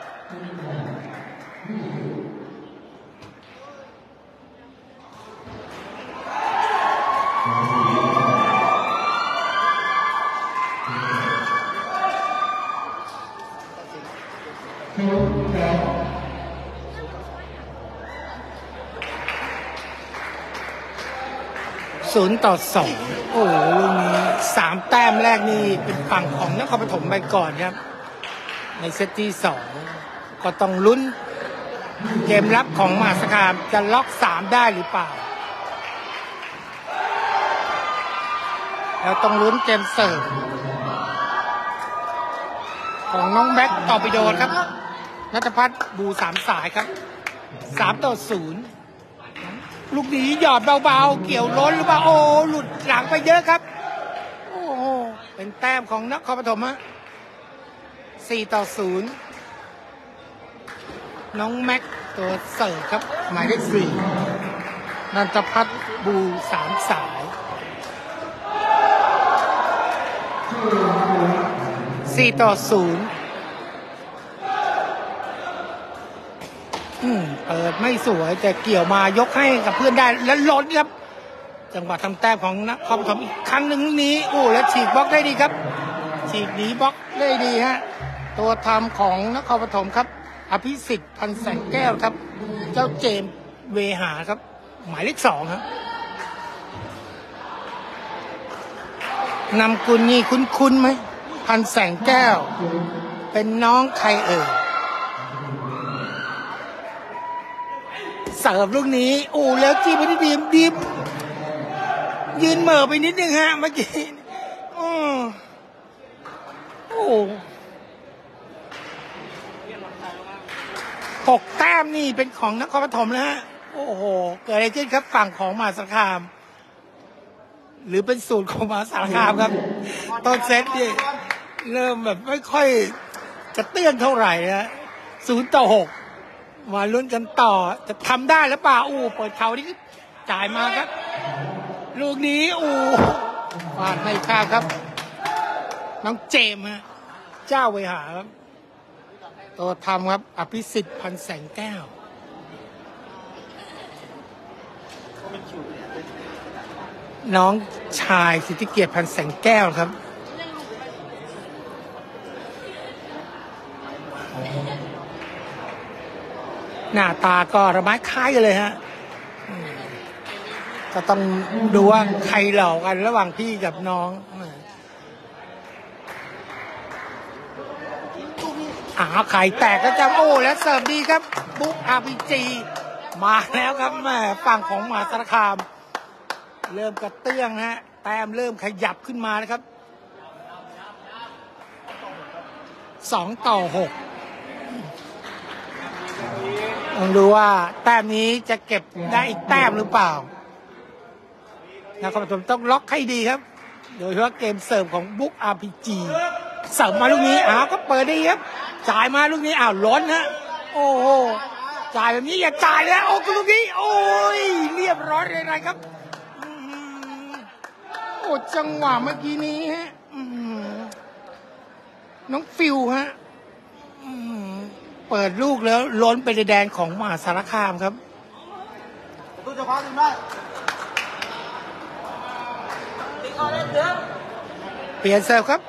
S2: ศูนย์ต่อสองโอ้ลูกนี้สามแต้มแรกนี่เป็นฝั่งของนครปฐมไปก่อนครับในเซตที่สองก็ต้องลุ้นเกมรับของมหาสารคามจะล็อกสามได้หรือเปล่าแล้วต้องลุ้นเกมเสิร์ฟของน้องแบ็คต่อไปโดนครับณัฐพัฒน์บูสามสายครับสามต่อศูนย์ลูกนี้หยอดเบาๆเกี่ยวล้นหรือเปล่าโอ้หลุดหลังไปเยอะครับโอ้โหเป็นแต้มของนครปฐมฮะสี่ต่อศูนย์น้องแม็กตัวเสิร์ฟครับหมายเลขสี่นันทพัฒน์บูสามสายสี่ต่อศูนย์อืมเปิดไม่สวยแต่เกี่ยวมายกให้กับเพื่อนได้แล้วล้นครับจังหวะทำแต้มของนครปฐมอีกครั้งหนึ่งนี้โอ้แล้วฉีกบล็อกได้ดีครับฉีกหนีบล็อกได้ดีฮะตัวทำของนครปฐมครับอภิสิทธิ์พันแสงแก้วครับเจ้าเจมส์เวหาครับหมายเลขสองครับนำกุลนี่คุ้นๆไหมพันแสงแก้วเป็นน้องใครเอ่ยเสิร์ฟลูกนี้โอ้แล้วจี้ไปที่ดีมดีมยืนเหม่อไปนิดนึงฮะเมื่อกี้โอ้โอ้หกแต้มนี่เป็นของนครปฐมแล้วฮะโอ้โหเกิดอะไรขึ้นครับฝั่งของมหาสารคามหรือเป็นสูตรของมหาสารคามครับต้นเซตนี่เริ่มแบบไม่ค่อยจะเตื้อนเท่าไหร่นะศูนย์ต่อหกมาลุ้นกันต่อจะทำได้หรือเปล่าอู้เปิดเขานี่จ่ายมาครับลูกนี้อู้ฟาดไม่ข้ามครับน้องเจมส์ฮะเจ้าเวหาครับตัวทำครับอภิสิทธิ์พันแสงแก้วน้องชายสิทธิเกียรติพันแสงแก้วครับหน้าตาก็ระไม้คล้ายกันเลยฮะก็ต้องดูว่าใครหลอกกันระหว่างพี่กับน้องอ่าไข่แตกก็จะโอ้แล้วเสิร์ฟดีครับบุ๊กอาร์พีจีมาแล้วครับแม่ฝั่งของมหาสารคามเริ่มกระเตื้องฮะแต้มเริ่มขยับขึ้นมานะครับสองต่อหกลองดูว่าแต้มนี้จะเก็บได้อีกแต้มหรือเปล่านะครับผมต้องล็อกให้ดีครับโดยเฉพาะเกมเสิร์ฟของบุ๊กอาร์พีจีเสิร์ฟมาลูกนี้อ้าวก็เปิดได้ครับจ่ายมาลูกนี้อ้าวล้นฮะโอ้โหจ่ายแบบนี้อย่าจ่ายเลยโอ้ลูกนี้โอ้ยเรียบร้อยเลยนะครับโอ้จังหวะเมื่อกี้นี้ฮะน้องฟิวฮะเปิดลูกแล้วล้นไปในแดนของมหาสารคามครับตู้จะพาถึงได้เปลี่ยนเซิร์ฟครับ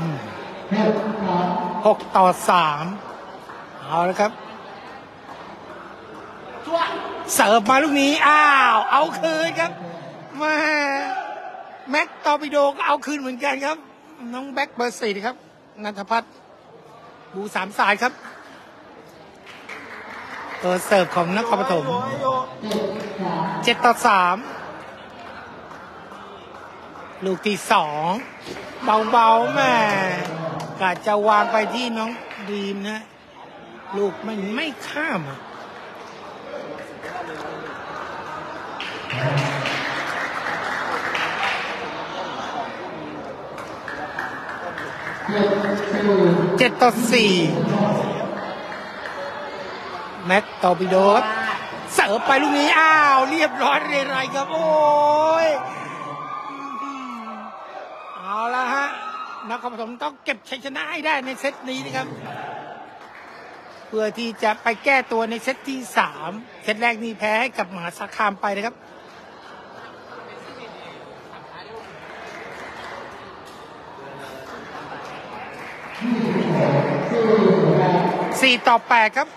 S2: หกต่อสามเอาแล้วครับเสิร์ฟมาลูกนี้อ้าวเอาคืนครับมาแม็กตอปิโดก็เอาคืนเหมือนกันครับน้องแบ็คเบอร์สี่ครับนันทพัฒน์บูสามสายครับตัวเสิร์ฟของนครปฐมเจ็ดต่อสามลูกที่สองเบาๆแม่กะจะวางไปที่น้องดีมนะลูกมันไม่ข้ามอ่ะเจ็ดต่อสี่แม็กตอปิโดครับเสิร์ฟไปลูกนี้อ้าวเรียบร้อยเลยไรครับโอ้ยเอาละฮะนครปฐมต้องเก็บชัยชนะให้ได้ในเซตนี้นะครับเพื่อที่จะไปแก้ตัวในเซตที่สามเซตแรกนี้แพ้ให้กับมหาสารคามไปนะครับสี่ต่อแปดครับ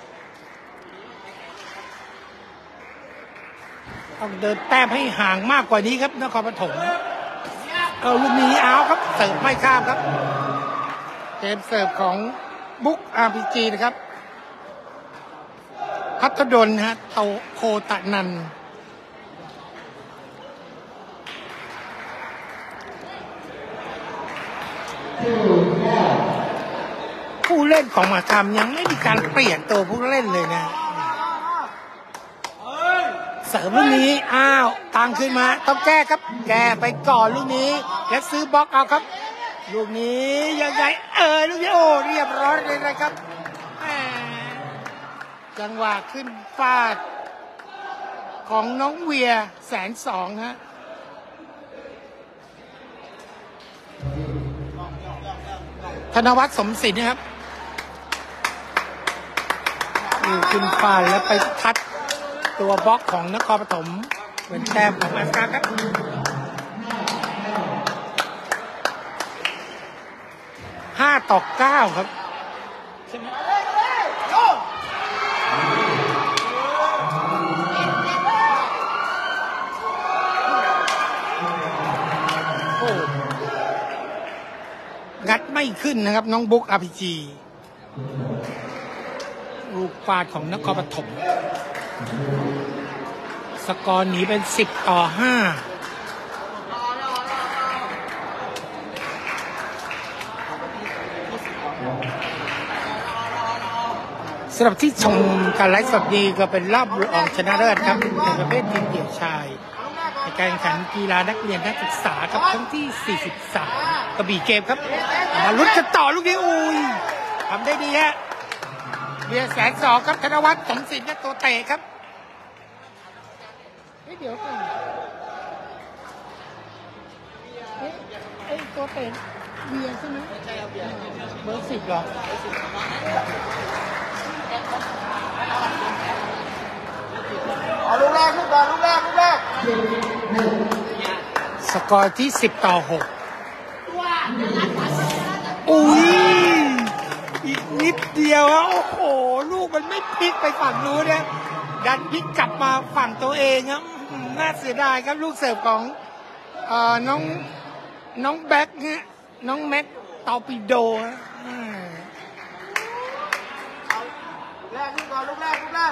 S2: ต้องเดินแต้มให้ห่างมากกว่านี้ครับนครปฐมเอาลูกนี้เอาครับเสิร์ฟไม่ข้ามครับเกมเสิร์ฟของบุ๊กอาร์พีจีนะครับพัฒดลฮะโตโคตะนันโอ้ผู้เล่นของมหาธรรมยังไม่มีการเปลี่ยนตัวผู้เล่นเลยนะเสริมลูกนี้อ้าวตังขึ้นมาต้องแก้ครับแก้ไปก่อนลูกนี้แล้วซื้อบล็อกเอาครับลูกนี้ยังไงเออลูกนี้โอ้เรียบร้อยเลยนะครับจังหวะขึ้นฟาดของน้องเวียแสนสองฮะธนวัฒน์สมศิลป์นะครับอยู่ขึ้นฟาดแล้วไปทัดตัวบล็อกของนครปฐมเป็นแต้มของอาสกาครับห้าต่อเก้าครับใช่ไหมโอ้งัดไม่ขึ้นนะครับน้องบุ๊กอาร์พีจีลูกฟาดของนครปฐมสกอร์หนีเป็นสิบต่อห้าสำหรับที่ชมการไลฟ์สดนี้ก็เป็นรอบรองชนะเลิศครับในประเภททีมเดี่ยวชายในการแข่งขันกีฬานักเรียนนักศึกษาครับครั้งที่สี่สิบสามกระบี่เกมครับมาลุ้นกันต่อลูกนี้อุ้ยทำได้ดีฮะเบียร์แสนสองครับธนวัฒน์สมศิลป์ตัวเตะครับเดี๋ยวก่อนเอ๊ะไอ้ตัวเตะเบียร์ใช่ไหมใช่ครับเบียร์เบอร์สิบเหรอ
S3: เอาลูกแรกลูกก่อนลูกแรกลูกแรก
S2: สกอร์ที่สิบต่อหกอุ้ยอีกนิดเดียวโอ้โหลูกมันไม่พลิกไปฝั่งนู้นนะดันพลิกกลับมาฝั่งตัวเองครับน่าเสียดายครับลูกเสิร์ฟของเอ่อน้องน้องแบ็คฮะน้องแม็กตอปิโดฮะ
S3: ลูกแรกลูกก่อนลูกแรกลูกแรก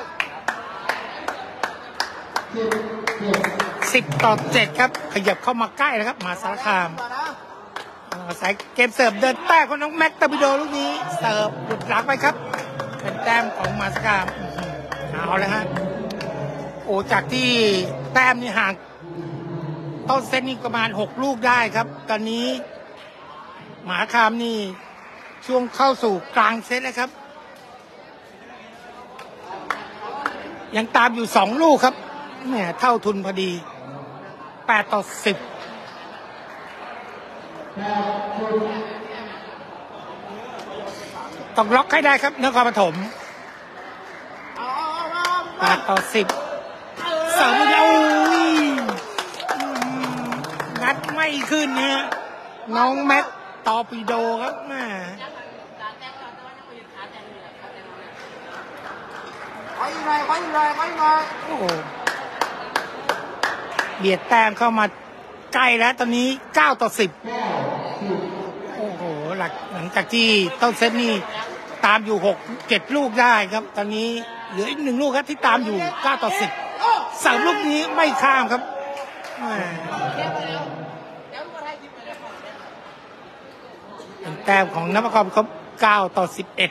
S2: สิบต่อเจ็ดครับขยับเข้ามาใกล้แล้วครับมหาสารคามอาศัยเกมเสิร์ฟเดินแต้มของน้องแม็กตอปิโดลูกนี้เสิร์ฟหลุดหลังไปครับเป็นแต้มของมหาสารคามเอาเลยฮะโอ้จากที่แต้มนี่ห่างต้นเซตนี่ประมาณหกลูกได้ครับตอนนี้มหาคามนี่ช่วงเข้าสู่กลางเซตแล้วครับยังตามอยู่สองลูกครับแหมเท่าทุนพอดีแปดต่อสิบต้องล็อกให้ได้ครับนครปฐมแปดต่อสิบเสริมเอางัดไม่ขึ้นนะฮะน้องแม็กตอปิโดครับแม่
S3: ไปหน่อยไปหน่อยไปหน่อย
S2: โอ้เบียดแต้มเข้ามาใกล้แล้วตอนนี้เก้าต่อสิบโอ้โหหลักหลังจากที่ต้นเซตนี่ตามอยู่หกเจ็ดลูกได้ครับตอนนี้เหลืออีกหนึ่งลูกครับที่ตามอยู่เก้าต่อสิบเสริมลูกนี้ไม่ข้ามครับเป็นแต้มของนครปฐมเก้าต่อสิบเอ็ด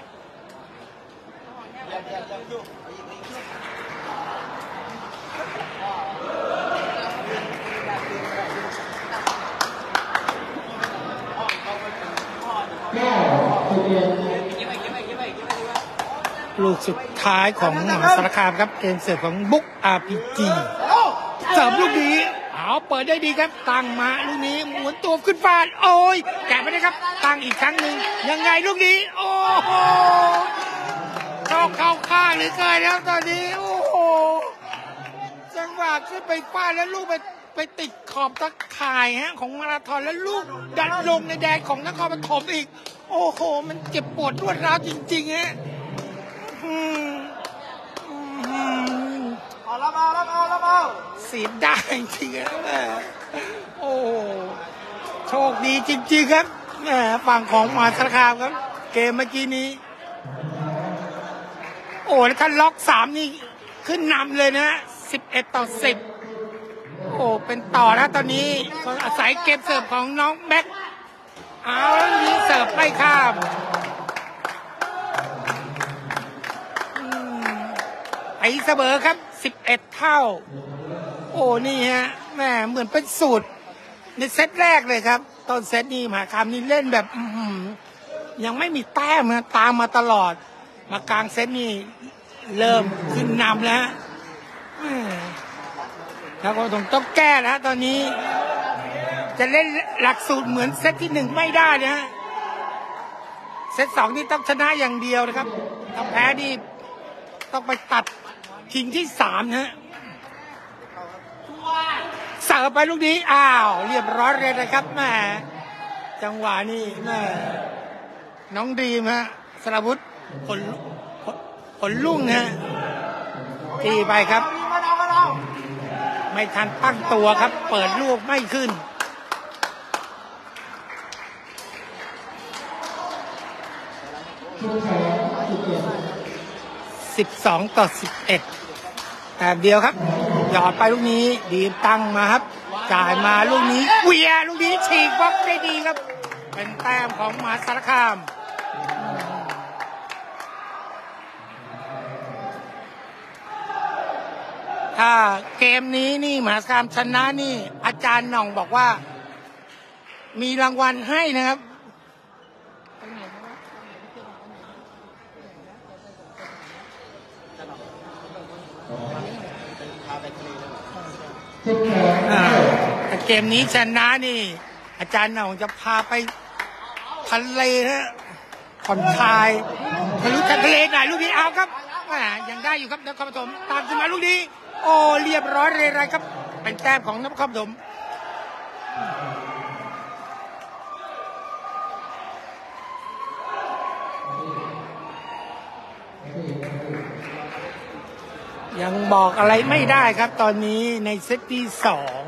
S2: ลูกสุดท้ายของมหาสารคามครับเกมเสิร์ฟของบุ๊ก อาร์ พี จี เสิร์ฟลูกนี้เอาเปิดได้ดีครับตั้งมาลูกนี้หมุนตัวขึ้นฟาดโอ้ยแกะไปได้ครับตั้งอีกครั้งหนึ่งยังไงลูกนี้โอ้โหเข้าเข้าข้างหรือเกินแล้วตอนนี้โอ้โหจังหวะขึ้นไปฟาดแล้วลูกไปไปติดขอบตะข่ายฮะของมาราธอนแล้วลูกดันลงในแดนของนครปฐมอีกโอ้โหมันเจ็บปวดรวดร้าวจริงๆฮะ
S3: เอาละมาละมาละมา
S2: เสียดายจริงๆโอ้โชคดีจริงๆครับแหมฝั่งของมหาสารคามครับเกมเมื่อกี้นี้โอ้แล้วท่านล็อกสามนี่ขึ้นนำเลยนะสิบเอ็ดต่อสิบโอ้เป็นต่อแล้วตอนนี้อาศัยเกมเสิร์ฟของน้องแม็กเอาแล้วนี้เสิร์ฟไม่ข้ามไปเสมอครับสิบเอ็ดเท่าโอ้นี่ฮะแม่เหมือนเป็นสูตรในเซตแรกเลยครับต้นเซตนี่มหาคามนี่เล่นแบบยังไม่มีแต้มนะตามมาตลอดมากลางเซตนี่เริ่มขึ้นนำแล้วแล้วก็ต้องต้องแก้แล้วตอนนี้จะเล่นหลักสูตรเหมือนเซตที่หนึ่งไม่ได้นะฮะเซตสองนี่ต้องชนะอย่างเดียวนะครับถ้าแพ้นี่ต้องไปตัดชิงที่สามนะฮะเสิร์ฟไปลูกนี้อ้าวเรียบร้อยเลยนะครับแม่จังหวะนี้แม่น้องดีมฮะสรวุฒิผลผลลุ่งนะฮะตีไปครับไม่ทันตั้งตัวครับเปิดลูกไม่ขึ้นสิบสองต่อสิบเอ็ดแต่เดียวครับหยอดไปลูกนี้ดีตั้งมาครับจ่ายมาลูกนี้เวียลูกนี้ฉีกบล็อกได้ดีครับเป็นแต้มของมหาสารคามถ้าเกมนี้นี่มหาสารคามชนะนี่อาจารย์หน่องบอกว่ามีรางวัลให้นะครับแต่เกมนี้ชนะนี่อาจารย์หน่องจะพาไปทะเลนะผ่อนคลายทะลุทะเลไหนลูกนี้เอาครับยังได้อยู่ครับนครปฐมตามขึ้นมาลูกนี้โอ้เรียบร้อยเลยไรครับเป็นแต้มของนครปฐมยังบอกอะไรไม่ได้ครับตอนนี้ในเซตที่สอง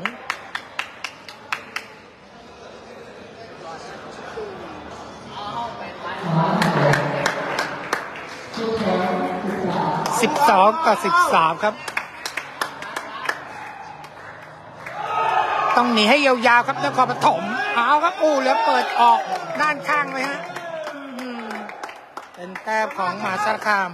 S2: สิบสองต่อสิบสามครับต้องหนีให้ยาวๆครับนครปฐมเอาครับอู้แล้วเปิดออกด้านข้างเลยฮะเป็นแต้มของมหาสารคาม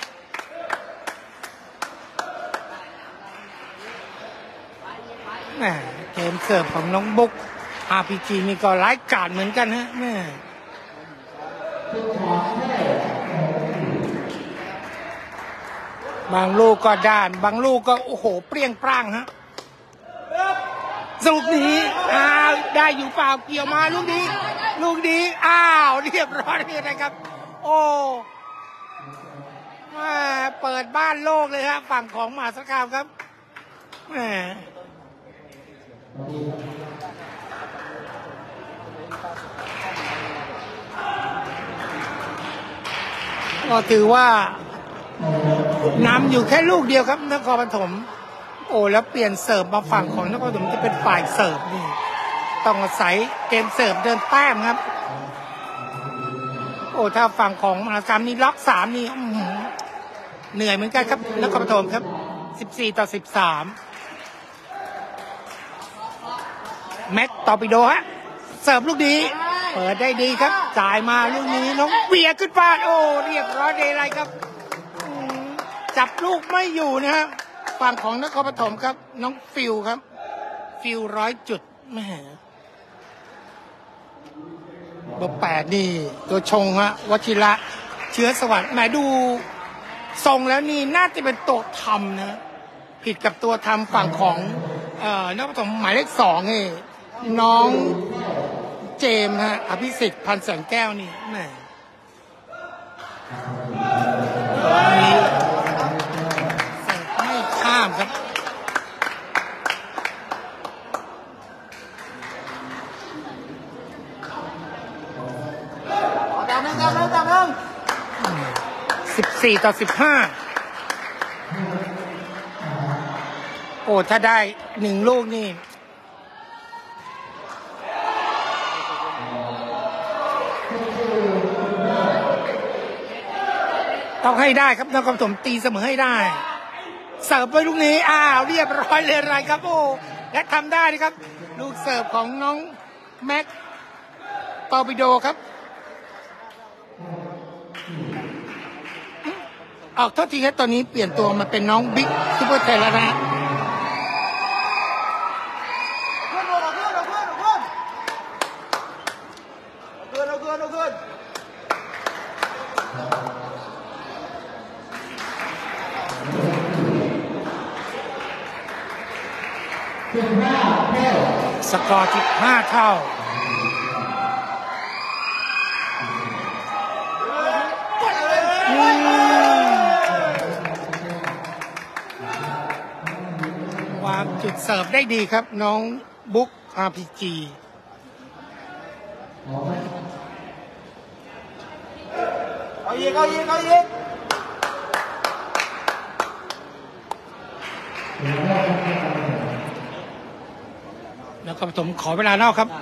S2: เกมเสิร์ฟของน้องบุ๊ก อาร์ พี จี นี่ก็ร้ายกาจเหมือนกันฮะแม่บางลูกก็ด้านบางลูกก็โอ้โหเปรี้ยงปร้างฮะลูกนี้อ้าวได้อยู่เปล่าเกี่ยวมาลูกนี้ลูกนี้อ้าวเรียบร้อยเลยนะครับโอ้เปิดบ้านโลกเลยครับฝั่งของมหาสารคามครับแหมก็ถือว่านำอยู่แค่ลูกเดียวครับนครปฐมโอ้แล้วเปลี่ยนเสิร์ฟมาฝั่งของนครปฐมจะเป็นฝ่ายเสิร์ฟนี่ต้องอาศัยเกมเสิร์ฟเดินแต้มครับโอ้ถ้าฝั่งของมหาสารคามนี่ล็อกสามนี่เหนื่อยเหมือนกันครับนครปฐมครับสิบสี่ต่อสิบสามแม็กตอปิโดฮะเสิร์ฟลูกนี้เปิดได้ดีครับจ่ายมาลูกนี้น้องเบียร์ขึ้นฟาดโอ้เรียบร้อยเลยครับจับลูกไม่อยู่นะครับฝั่งของนครปฐมครับน้องฟิลครับฟิลร้อยจุดแม่เบอร์แปดนี่ตัวชงฮะวชิระเชื้อสวัสดิ์แหมดูทรงแล้วนี่น่าจะเป็นตัวทำนะผิดกับตัวทำฝั่งของเอ่อนครปฐมหมายเลขสองนี่น้องเจมส์ฮะอภิสิทธิ์พันแสงแก้วนี่แหมนี่ไม่ข้ามครับ
S3: ตามนึงตามนึงตามนึง
S2: สิบสี่ต่อสิบห้าโอ้ถ้าได้หนึ่งลูกนี่ต้องให้ได้ครับนครปฐมตีเสมอให้ได้เสิร์ฟไปลูกนี้อ้าวเรียบร้อยเลยไรครับโอ้และทำได้นะครับลูกเสิร์ฟของน้องแม็กตอปิโดครับออกโทษทีครับตอนนี้เปลี่ยนตัวมาเป็นน้องบิ๊กซุปเปอร์เทนแล้วนะฮะ
S3: ขึ้นเอาขึ้นเอาขึ้นเอาขึ้นเอาขึ้นเอาขึ้นเอาขึ้น
S2: สกอร์ที่ห้าเท่าวางจุดเสิร์ฟได้ดีครับน้องบุ๊ก อาร์ พี จี
S3: เอายิงเอายิงเอายิง
S2: แล้วก็ผมขอเวลานอกครับ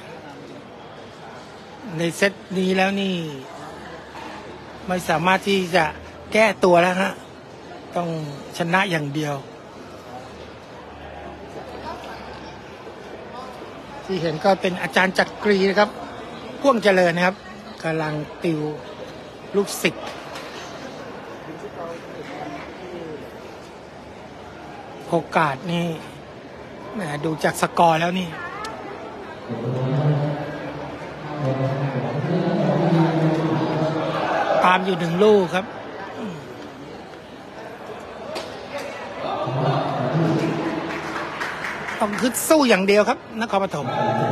S2: ในเซตนี้แล้วนี่ไม่สามารถที่จะแก้ตัวแล้วฮะต้องชนะอย่างเดียวที่เห็นก็เป็นอาจารย์จักรีนะครับพ่วงเจริญนะครับกำลังติวลูกศิษย์โอกาสนี่แหมดูจากสกอร์แล้วนี่ตามอยู่หนึ่งลูกครับต้องคึดสู้อย่างเดียวครับนครปฐม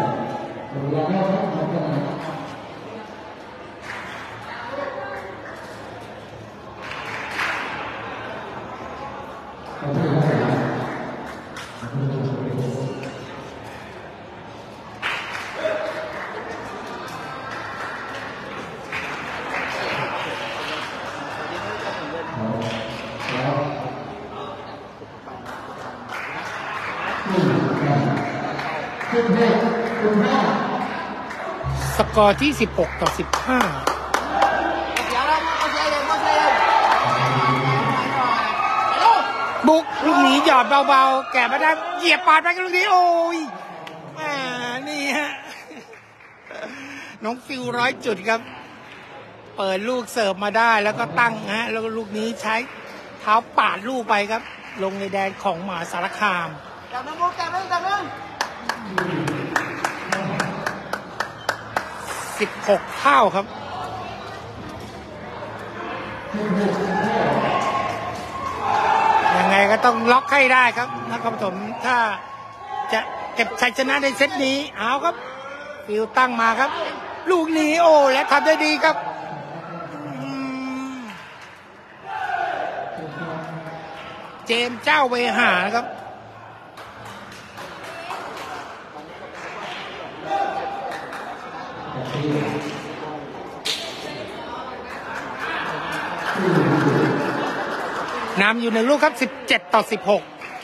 S2: สกอร์ที่สิบหกต่อสิบห้าบุกลูกนี้หยอดเบาๆแกะมาได้เหยียบปาดไปกันลูกนี้โอ้ยอ่านี่ฮะน้องฟิวร้อยจุดครับเปิดลูกเสิร์ฟมาได้แล้วก็ตั้งฮะแล้วก็ลูกนี้ใช้เท้าปาดลูกไปครับลงในแดนของมหาสารคาม
S3: จับนึงบุกจับนึงจับนึง
S2: สิบหกเท่าครับยังไงก็ต้องล็อกให้ได้ครับนครปฐมถ้าจะเก็บชัยชนะในเซตนี้เอาครับฟิวตั้งมาครับลูกนี้โอ้และทำได้ดีครับเจมส์เจ้าเวหานะครับนำอยู่หนึ่งลูกครับสิบเจ็ดต่อสิบหก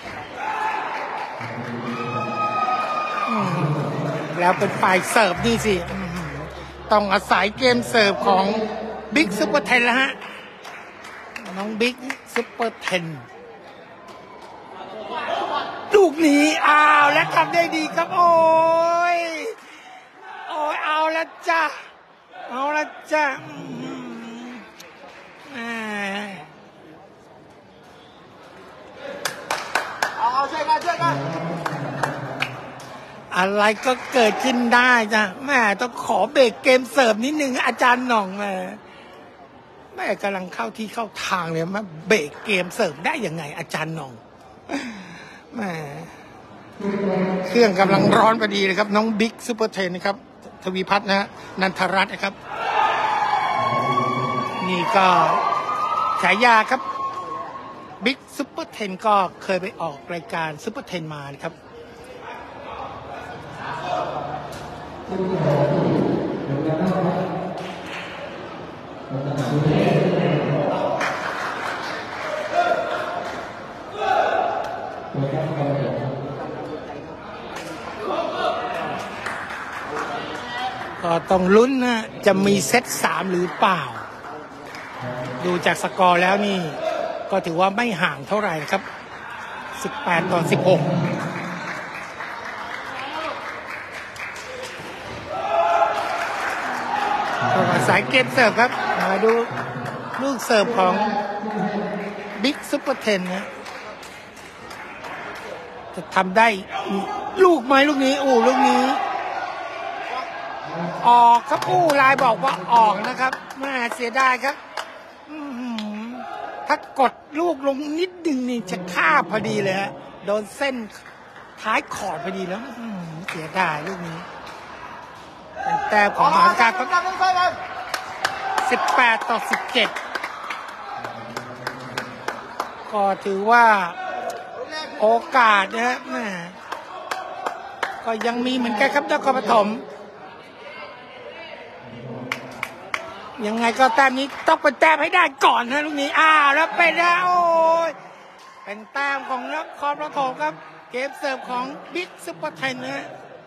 S2: แล้วเป็นฝ่ายเสิร์ฟนี่สิต้องอาศัยเกมเสิร์ฟของบิ๊กซุปเปอร์เทนแล้วฮะน้องบิ๊กซุปเปอร์เทนลูกนี้อ้าวและทำได้ดีครับโอ้ยโอ้ยเอาละจ้ะเอาละจ้ะ
S3: เอาเอาช่วยกันช่วยกัน
S2: อะไรก็เกิดขึ้นได้จ้ะแม่ต้องขอเบรกเกมเสิร์ฟนิดนึงอาจารย์หน่องแม่แม่กำลังเข้าที่เข้าทางเลยมาเบรกเกมเสิร์ฟได้ยังไงอาจารย์หน่องแม่เครื่องกำลังร้อนพอดีเลยครับน้องบิ๊กซุปเปอร์เทนนะครับทวีพัฒน์นะนันทรัตน์นะครับนี่ก็ฉายาครับบิ๊กซุปเปอร์เทนก็เคยไปออกรายการซุปเปอร์เทนมานะครับก็ต้องลุ้นนะจะมีเซตสามหรือเปล่าดูจากสกอร์แล้วนี่ก็ถือว่าไม่ห่างเท่าไหร่ครับสิบแปดต่อสิบหกสายเกมเสิร์ฟครับมาดูลูกเสิร์ฟของบิ๊กซุปเปอร์เทนนะจะทำได้ลูกไหมลูกนี้โอ้ลูกนี้ออกครับผู้ลายบอกว่าออกนะครับแม่เสียดายครับถ้ากดลูกลงนิดดึงนี่จะฆ่าพอดีเลยฮะโดนเส้นท้ายขอดพอดีแล้วเสียดายลูกนี้เป็นแต้มของมหาการครับสิบแปดต่อสิบเจ็ดก็ถือว่าโอกาสนะฮะแม่ก็ยังมีเหมือนกันครับนครปฐมยังไงก็แต้มนี้ต้องเป็นแต้มให้ได้ก่อนนะลูกนี้อ้าวแล้วเป็นแล้วโอ้ยเป็นแต้มของนครปฐมครับเกมเสิร์ฟของบิ๊กซุปเปอร์เทนนะ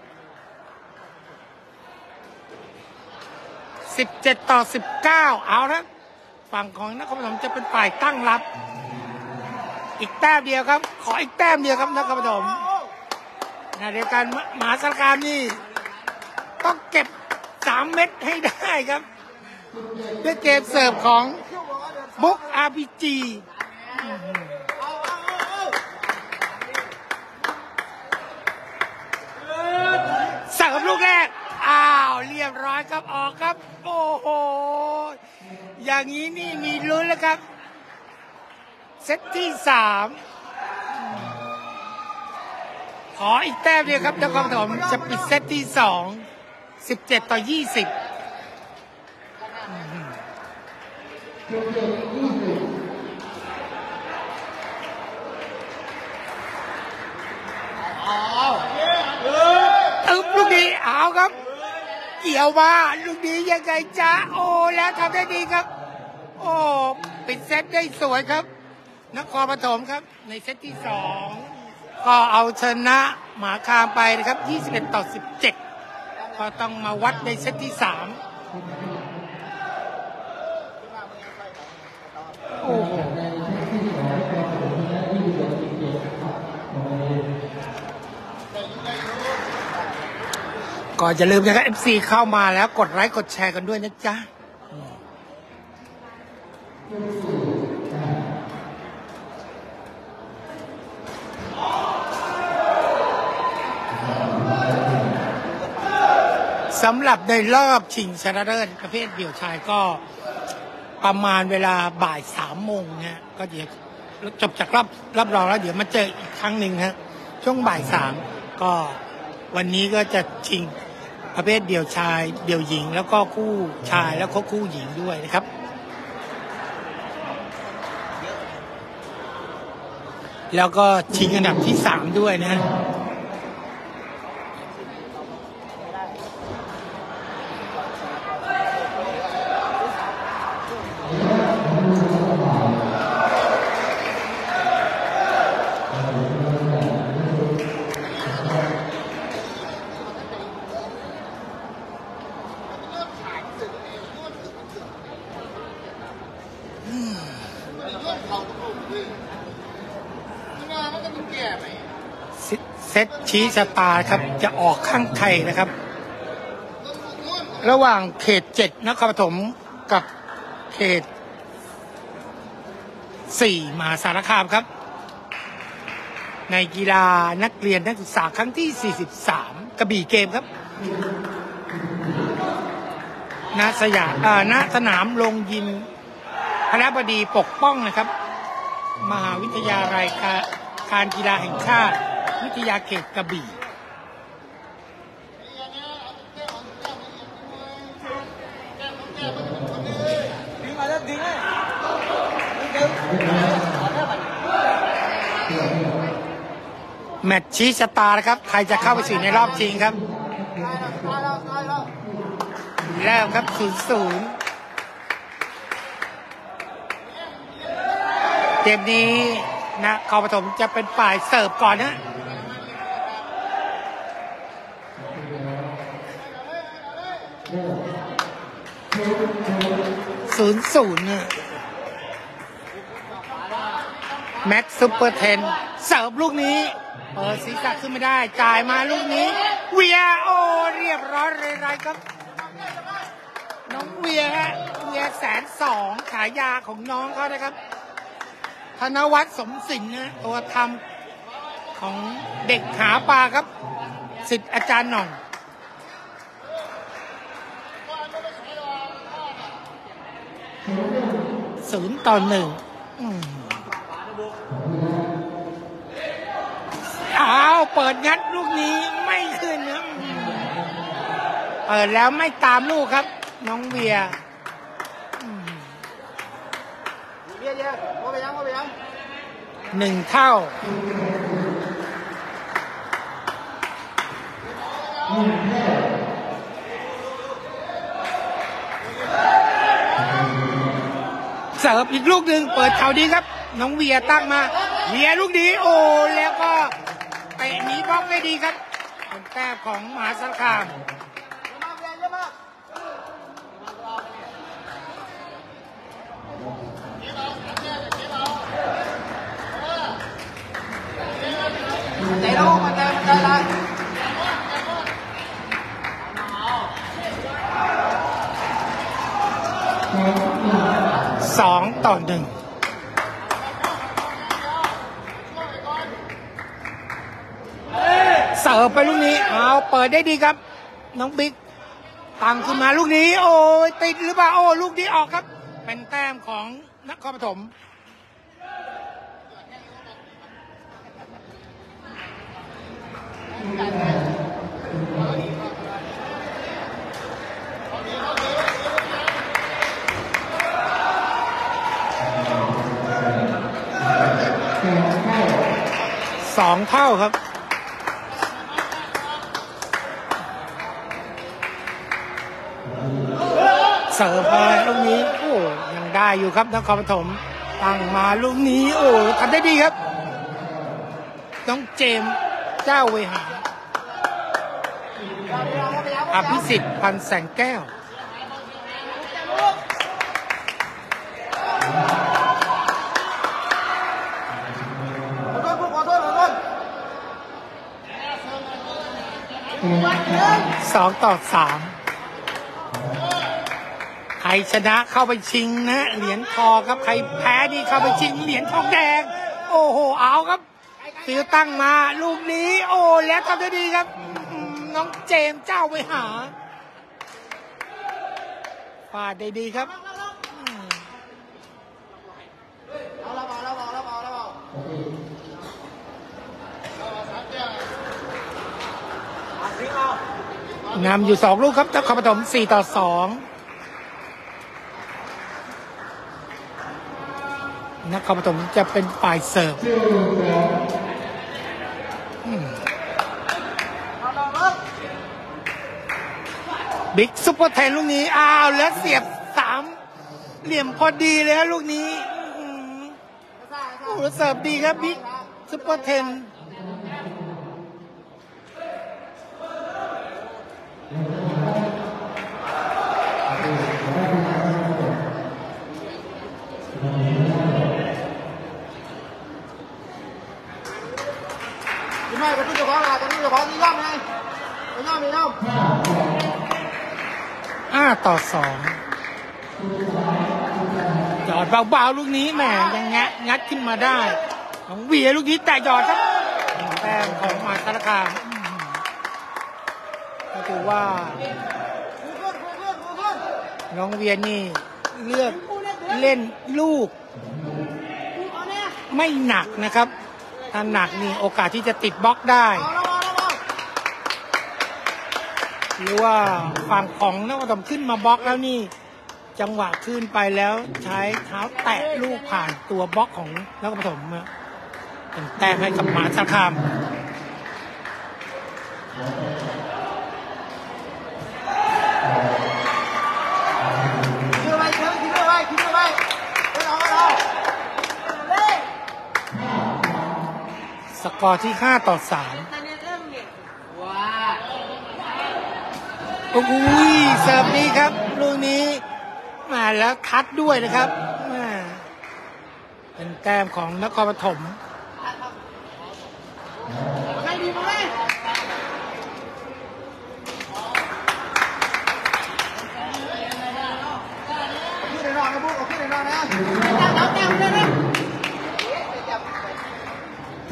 S2: สิบเจ็ดต่อสิบเก้าเอาละฝั่งของนครปฐมจะเป็นฝ่ายตั้งรับอีกแต้มเดียวครับขออีกแต้มเดียวครับนครปฐมนะเดียวกันมหาสารคามนี่ต้องเก็บสามเม็ดให้ได้ครับด้วยเกมเสิร์ฟของบุ๊กอาร์พีจีเสิร์ฟลูกแรกอ้าวเรียบร้อยครับออกครับโอ้โหอย่างนี้นี่มีลุ้นแล้วครับเซตที่สามขออีกแต้มเดียวครับนครปฐมจะปิดเซตที่สองสิบเจ็ดต่อยี่สิบตึ๊บลูกนี้เอาครับเกี่ยวมาลูกนี้ยังไงจ๊ะโอ้แล้วทำได้ดีครับโอ้ปิดเซตได้สวยครับนครปฐมครับในเซตที่สองก็เอาชนะหมาคามไปนะครับยี่สิบเอ็ดต่อสิบเจ็ดก็ต้องมาวัดในเซตที่สามโอ้โหก็อย่าลืมนะครับ เอฟ ซี เข้ามาแล้วกดไลค์กดแชร์กันด้วยนะจ๊ะสำหรับในรอบชิงชนะเลิศประเภทเดี่ยวชายก็ประมาณเวลาบ่ายสามโมงนะก็เดี๋ยวจบจากรอบรับรองแล้วเดี๋ยวมาเจออีกครั้งหนึ่งฮะช่วงบ่ายสามก็วันนี้ก็จะชิงประเภทเดี่ยวชายเดี่ยวหญิงแล้วก็คู่ชายแล้วก็คู่หญิงด้วยนะครับแล้วก็ชิงอันดับที่สามด้วยนะเซตชี้ชะตาครับจะออกข้างไทยนะครับระหว่างเขตเจ็ดนครปฐมกับเขตสี่มหาสารคามครับในกีฬานักเรียนนักศึกษาครั้งที่สี่สิบสามกระบี่เกมครับณสยามอ่าณสนามลงยิมคณบดีปกป้องนะครับมหาวิทยาลัยการกีฬาแห่งชาติวิทยาเขตกระบี่แมตช์ชี้ชะตานะครับใครจะเข้าไปสู่ในรอบชิงครับแล้วครับศูนย์ศูนย์เกมนี้นะนครปฐมจะเป็นฝ่ายเสิร์ฟก่อนนะศูนย์ศูนย์เนี่ยแม็กซ์ซุปเปอร์เทนเสิร์ฟลูกนี้เปิดศีรษะขึ้นไม่ได้จ่ายมาลูกนี้เวียโอเรียบร้อยเลยไรครับน้องเวียฮะเวียแสนสองฉายาของน้องเขานะครับธนวัฒน์สมศิลป์นะตัวทำของเด็กหาปลาครับศิษย์อาจารย์หน่องศูนย์ต่อหนึ่งอ้าวเปิดงัดลูกนี้ไม่ขึ้นนะเปิดแล้วไม่ตามลูกครับน้องเวีย
S3: เบียร์เบียร์โอ้ไปยังโอ้ไปยัง
S2: หนึ่งเท่าเสิร์ฟอีกลูกหนึ่งเปิดเท่าดีครับน้องเวียตั้งมาเวียลูกนี้โอ้แล้วก็เตะหนีบล็อกได้ดีครับเป็นแต้มของมหาสารคาม
S3: ใจลูกมันใจมันใจอะไร
S2: สองต่อหนึ่งเสิร์ฟไปลูกนี้เอาเปิดได้ดีครับน้องบิ๊กตั้งขึ้นมาลูกนี้โอ้ยติดหรือเปล่าโอ้ลูกนี้ออกครับเป็นแต้มของนครปฐมสองเท่าครับเสิร์ฟมาลูกนี้โอ้ยังได้อยู่ครับนครปฐมตั้งมาลูกนี้โอ้ทำได้ดีครับน้องเจมส์เจ้าเวหาอภิสิทธิ์พันแสงแก้วสองต่อสามใครชนะเข้าไปชิงนะเหรียญทองครับใครแพ้นี่เข้าไปชิงเหรียญทองแดงโอ้โหเอาครับฟิวตั้งมาลูกนี้โอ้แล้วทำได้ดีครับน้องเจมส์เจ้าไปหาฟาดได้ดีครับ
S3: เอาละเอาละเอาละเอาละเอา
S2: นำอยู่สองลูกครับนครปฐมสี่ต่อสองนครปฐมจะเป็นฝ่ายเสิร์ฟบิ๊กซุปเปอร์เทนลูกนี้อ้าวแล้วเสียบสามเหลี่ยมพอดีเลยครับลูกนี้โอ้เสิร์ฟดีครับบิ๊กซุปเปอร์เทน
S3: ไม่ไปที่เจ้าของอะไรกันที่เจ้าของนี่ย่อมไงไม่ย่อมไม่ย่อม
S2: ห้าต่อสองหยอดเบาๆลูกนี้แหมยังงัดงัดขึ้นมาได้ของเวียลูกนี้แต่หยอดครับแต้มของมหาสารคามก็ถือว่าน้องเวียนี่เลือกเล่นลูกไม่หนักนะครับถ้าหนักนี่โอกาสที่จะติดบล็อกได้หรือว่าฝั่งของนครปฐมขึ้นมาบล็อกแล้วนี่จังหวะขึ้นไปแล้วใช้เท้าแตะลูกผ่านตัวบล็อกของนครปฐมเป็นแต้มให้กับมหาสารคาม
S3: คิดไว้คิดคิดไว้คิดไว้ไม่เอาไม่เอา
S2: สกอร์ที่ห้าต่อสามโอ้โหเสิร์ฟนี้ครับลูกนี้มาแล้วทัดด้วยนะครับเป็นแต้มของนครปฐม
S3: ไม่ดีเลยพี่ในนอนนะพวกพี่ในนอนนะตั้งแล้วแก้วเลยนะ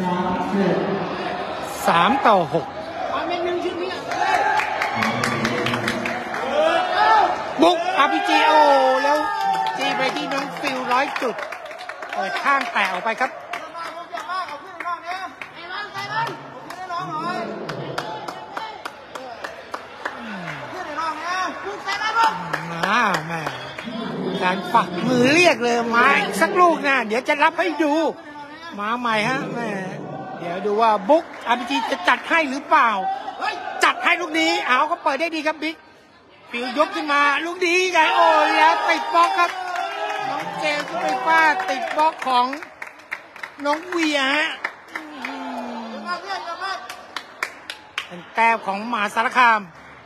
S2: สามต่อหกบุ๊กอาร์พีจีโอแล้วจีไปที่น้องฟิลร้อยจุดเปิดข้างแตะออกไปครับมาแม่การฝักมือเรียกเลยมาอีกสักลูกนะเดี๋ยวจะรับให้ดูมาใหม่ฮะแม่เดี๋ยวดูว่าบุ๊กอาร์พีจีจะจัดให้หรือเปล่าจัดให้ลูกนี้เอาก็เปิดได้ดีครับบิ๊กฟิวยกขึ้นมาลูกนี้ไงโอ้แล้วติดบล็อกครับน้องเจมส์ไปฟาดติดบล็อกของน้องเวียฮะเป็นแต้มของมหาสารคาม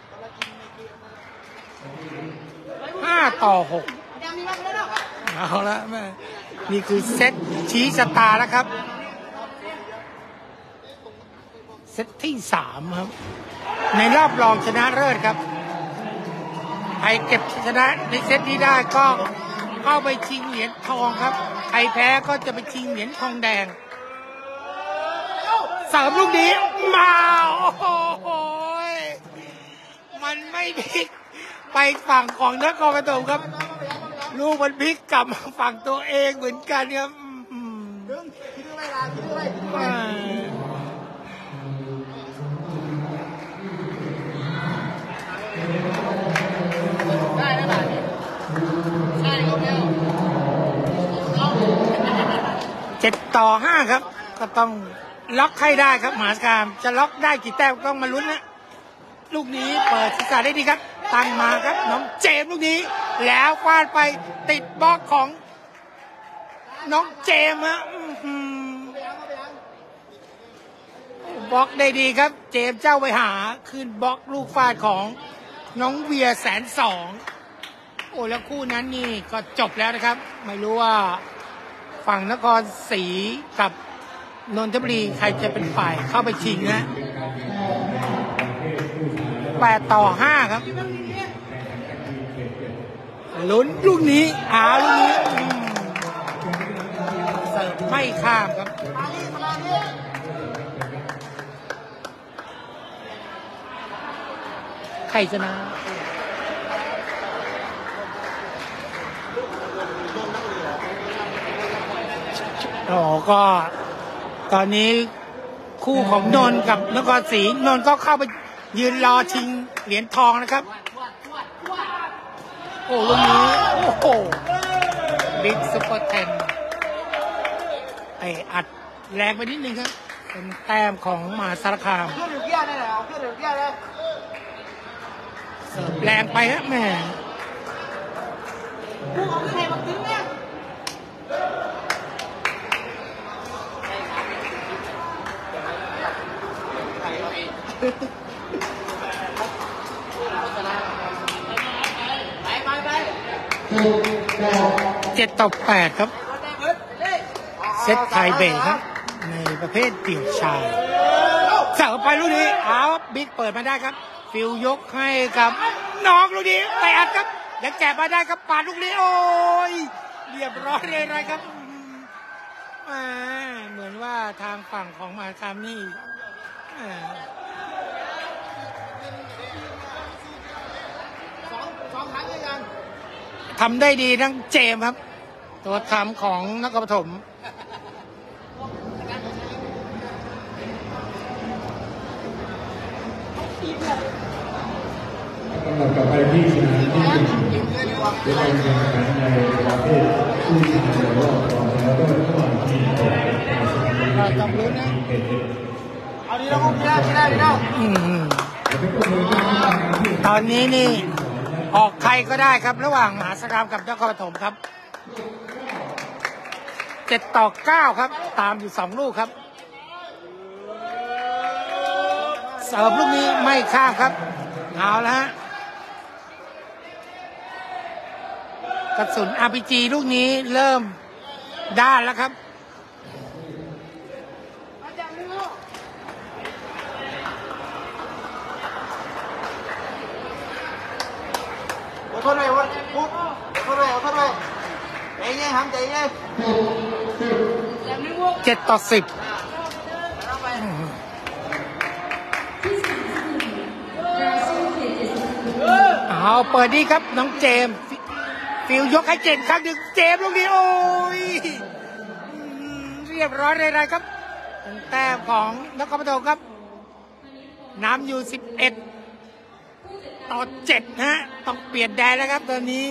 S2: ห้าต่อหกเอาละแม่นี่คือเซตชี้ชะตาแล้วครับเซตที่สามครับในรอบรองชนะเลิศครับใครเก็บชนะในเซตนี้ได้ก็เข้าไปชิงเหรียญทองครับใครแพ้ก็จะไปชิงเหรียญทองแดงเสริมลูกนี้มาโอ้โหมันไม่พลิกไปฝั่งของนครปฐมครับลูกมันพลิกกลับมาฝั่งตัวเองเหมือนกันครับเจ็ดต่อห้าครับก็ต้องล็อกให้ได้ครับมหาสารคามจะล็อกได้กี่แต้มต้องมาลุ้นนะลูกนี้เปิดศีรษะได้ดีครับตั้งมาครับน้องเจมส์ลูกนี้แล้วฟาดไปติดบล็อกของน้องเจมส์ฮะบล็อกได้ดีครับเจมส์เจ้าไปหาขึ้นบล็อกลูกฟาดของน้องเวียแสนสองโอ้แล้วคู่นั้นนี่ก็จบแล้วนะครับไม่รู้ว่าฝั่งนครศรีกับนนทบุรีใครจะเป็นฝ่ายเข้าไปชิงนะแปดต่อห้าครับลุ้นลูกนี้อาลูกนี้เสิร์ฟไม่ข้ามครับใครชนะอ๋อก็ตอนนี้คู่ของนนท์กับนครศรีนนท์ก็เข้าไปยืนรอชิงเหรียญทองนะครับโอ้ลูกนี้โอ้โหบิ๊กซุปเปอร์เทนไออัดแรงไปนิดนึงครับเป็นแต้มของมหาสารคามเสิร์ฟแรงไปฮะแม่เจ็ดต่อแปดครับเซตไทยเบรครับในประเภทเดี่ยวชายเสิร์ฟไปลูกนี้เอาบิ๊กเปิดมาได้ครับฟิวยกให้กับน้องลูกนี้แปดครับยังแกะมาได้ครับปาดลูกนี้โอ้ยเรียบร้อยเลยนะครับเหมือนว่าทางฝั่งของมหาคามนี่ทำได้ดีทั้งเจมครับตัวทำของนครปฐม
S1: กำลังกลับไปที่สนามที่หนึ่งเป็นการแข่งขันในประเภทผู้ชายในรอบรองแล้วก็ระหว่างทีมของสนามนี้นะเอาดีแล้วพี่ได้พี่ได้พี่ได้
S2: ตอนนี้นี่ออกใครก็ได้ครับระหว่างมหาสารคามกับนครปฐมครับเจ็ดต่อเก้าครับตามอยู่สองลูกครับเสิร์ฟลูกนี้ไม่ข้ามครับเอาแล้วฮะกระสุน อาร์ พี จี ลูกนี้เริ่มด้านแล้วครับ
S3: เอาเข้าเลยปุ๊บเอาเข้าเลยเอาเข้าเลยใจเย็นทำใจเย็น
S2: เจ็ดต่อสิบเปิดดีครับน้องเจมส์ฟิวยกให้เจนครั้งหนึ่งเจมส์ลูกนี้โอ้ยเรียบร้อยเลยๆครับแต้มของนครปฐมครับน้ำอยู่สิบเอ็ดต่อเจ็ดนะฮะต้องเปลี่ยนแดนแล้วครับตอนนี้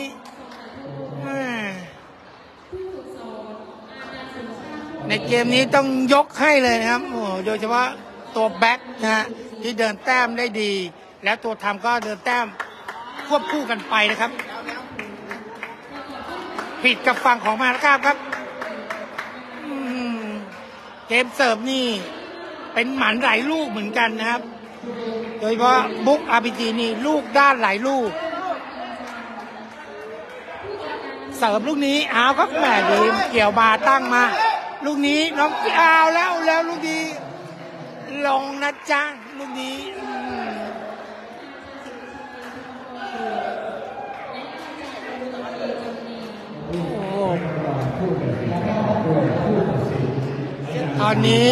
S2: ในเกมนี้ต้องยกให้เลยนะครับโอ้โดยเฉพาะตัวแบ็คนะฮะที่เดินแต้มได้ดีแล้วตัวทำก็เดินแต้มควบคู่กันไปนะครับผิดกับฝั่งของมหาสารคามครับเกมเสิร์ฟนี่เป็นหมันหลายลูกเหมือนกันนะครับโดยเฉพาะบุ๊กอาร์พีจีนี่ลูกด้านหลายลูกเสิร์ฟลูกนี้เอาครับแหมดีเกี่ยวมาตั้งมาลูกนี้น้องเอาแล้วแล้วลูกนี้ลงนะจ๊ะลูกนี้ตอนนี้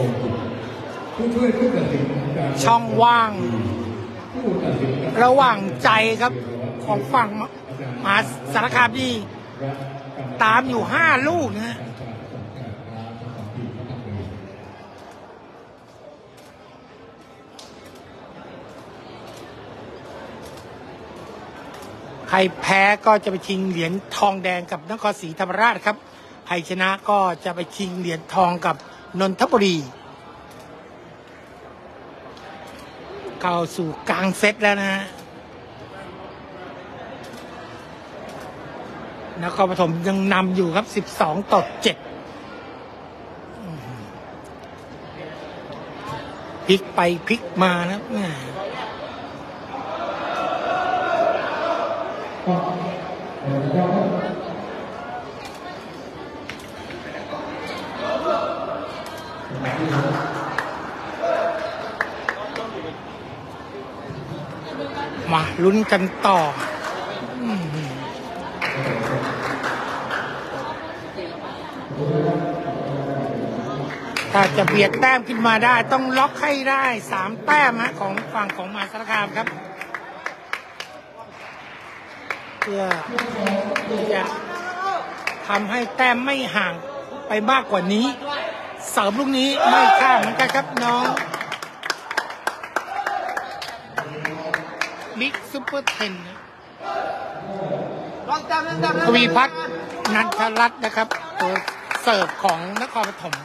S2: ช่องว่างระหว่างใจครับของฝั่งมหาสารคามที่ตามอยู่ห้าลูกนะฮะใครแพ้ก็จะไปชิงเหรียญทองแดงกับนครศรีธรรมราชครับใครชนะก็จะไปชิงเหรียญทองกับนนทบุรีเข้าสู่กลางเซตแล้วนะฮะนครปฐมยังนำอยู่ครับสิบสองต่อเจ็ดพลิกไปพลิกมานะมาลุ้นกันต่อถ้าจะเบียดแต้มขึ้นมาได้ต้องล็อกให้ได้สามแต้มฮะของฝั่งของมหาสารคามครับเพื่อที่จะทำให้แต้มไม่ห่างไปมากกว่านี้เสริมลูกนี้ไม่ข้ามเหมือนกันครับน้องบิ๊กซุปเปอร์เทนทวีพัฒน์นันทรัตน์นะครับตัวเสิร์ฟของนครปฐม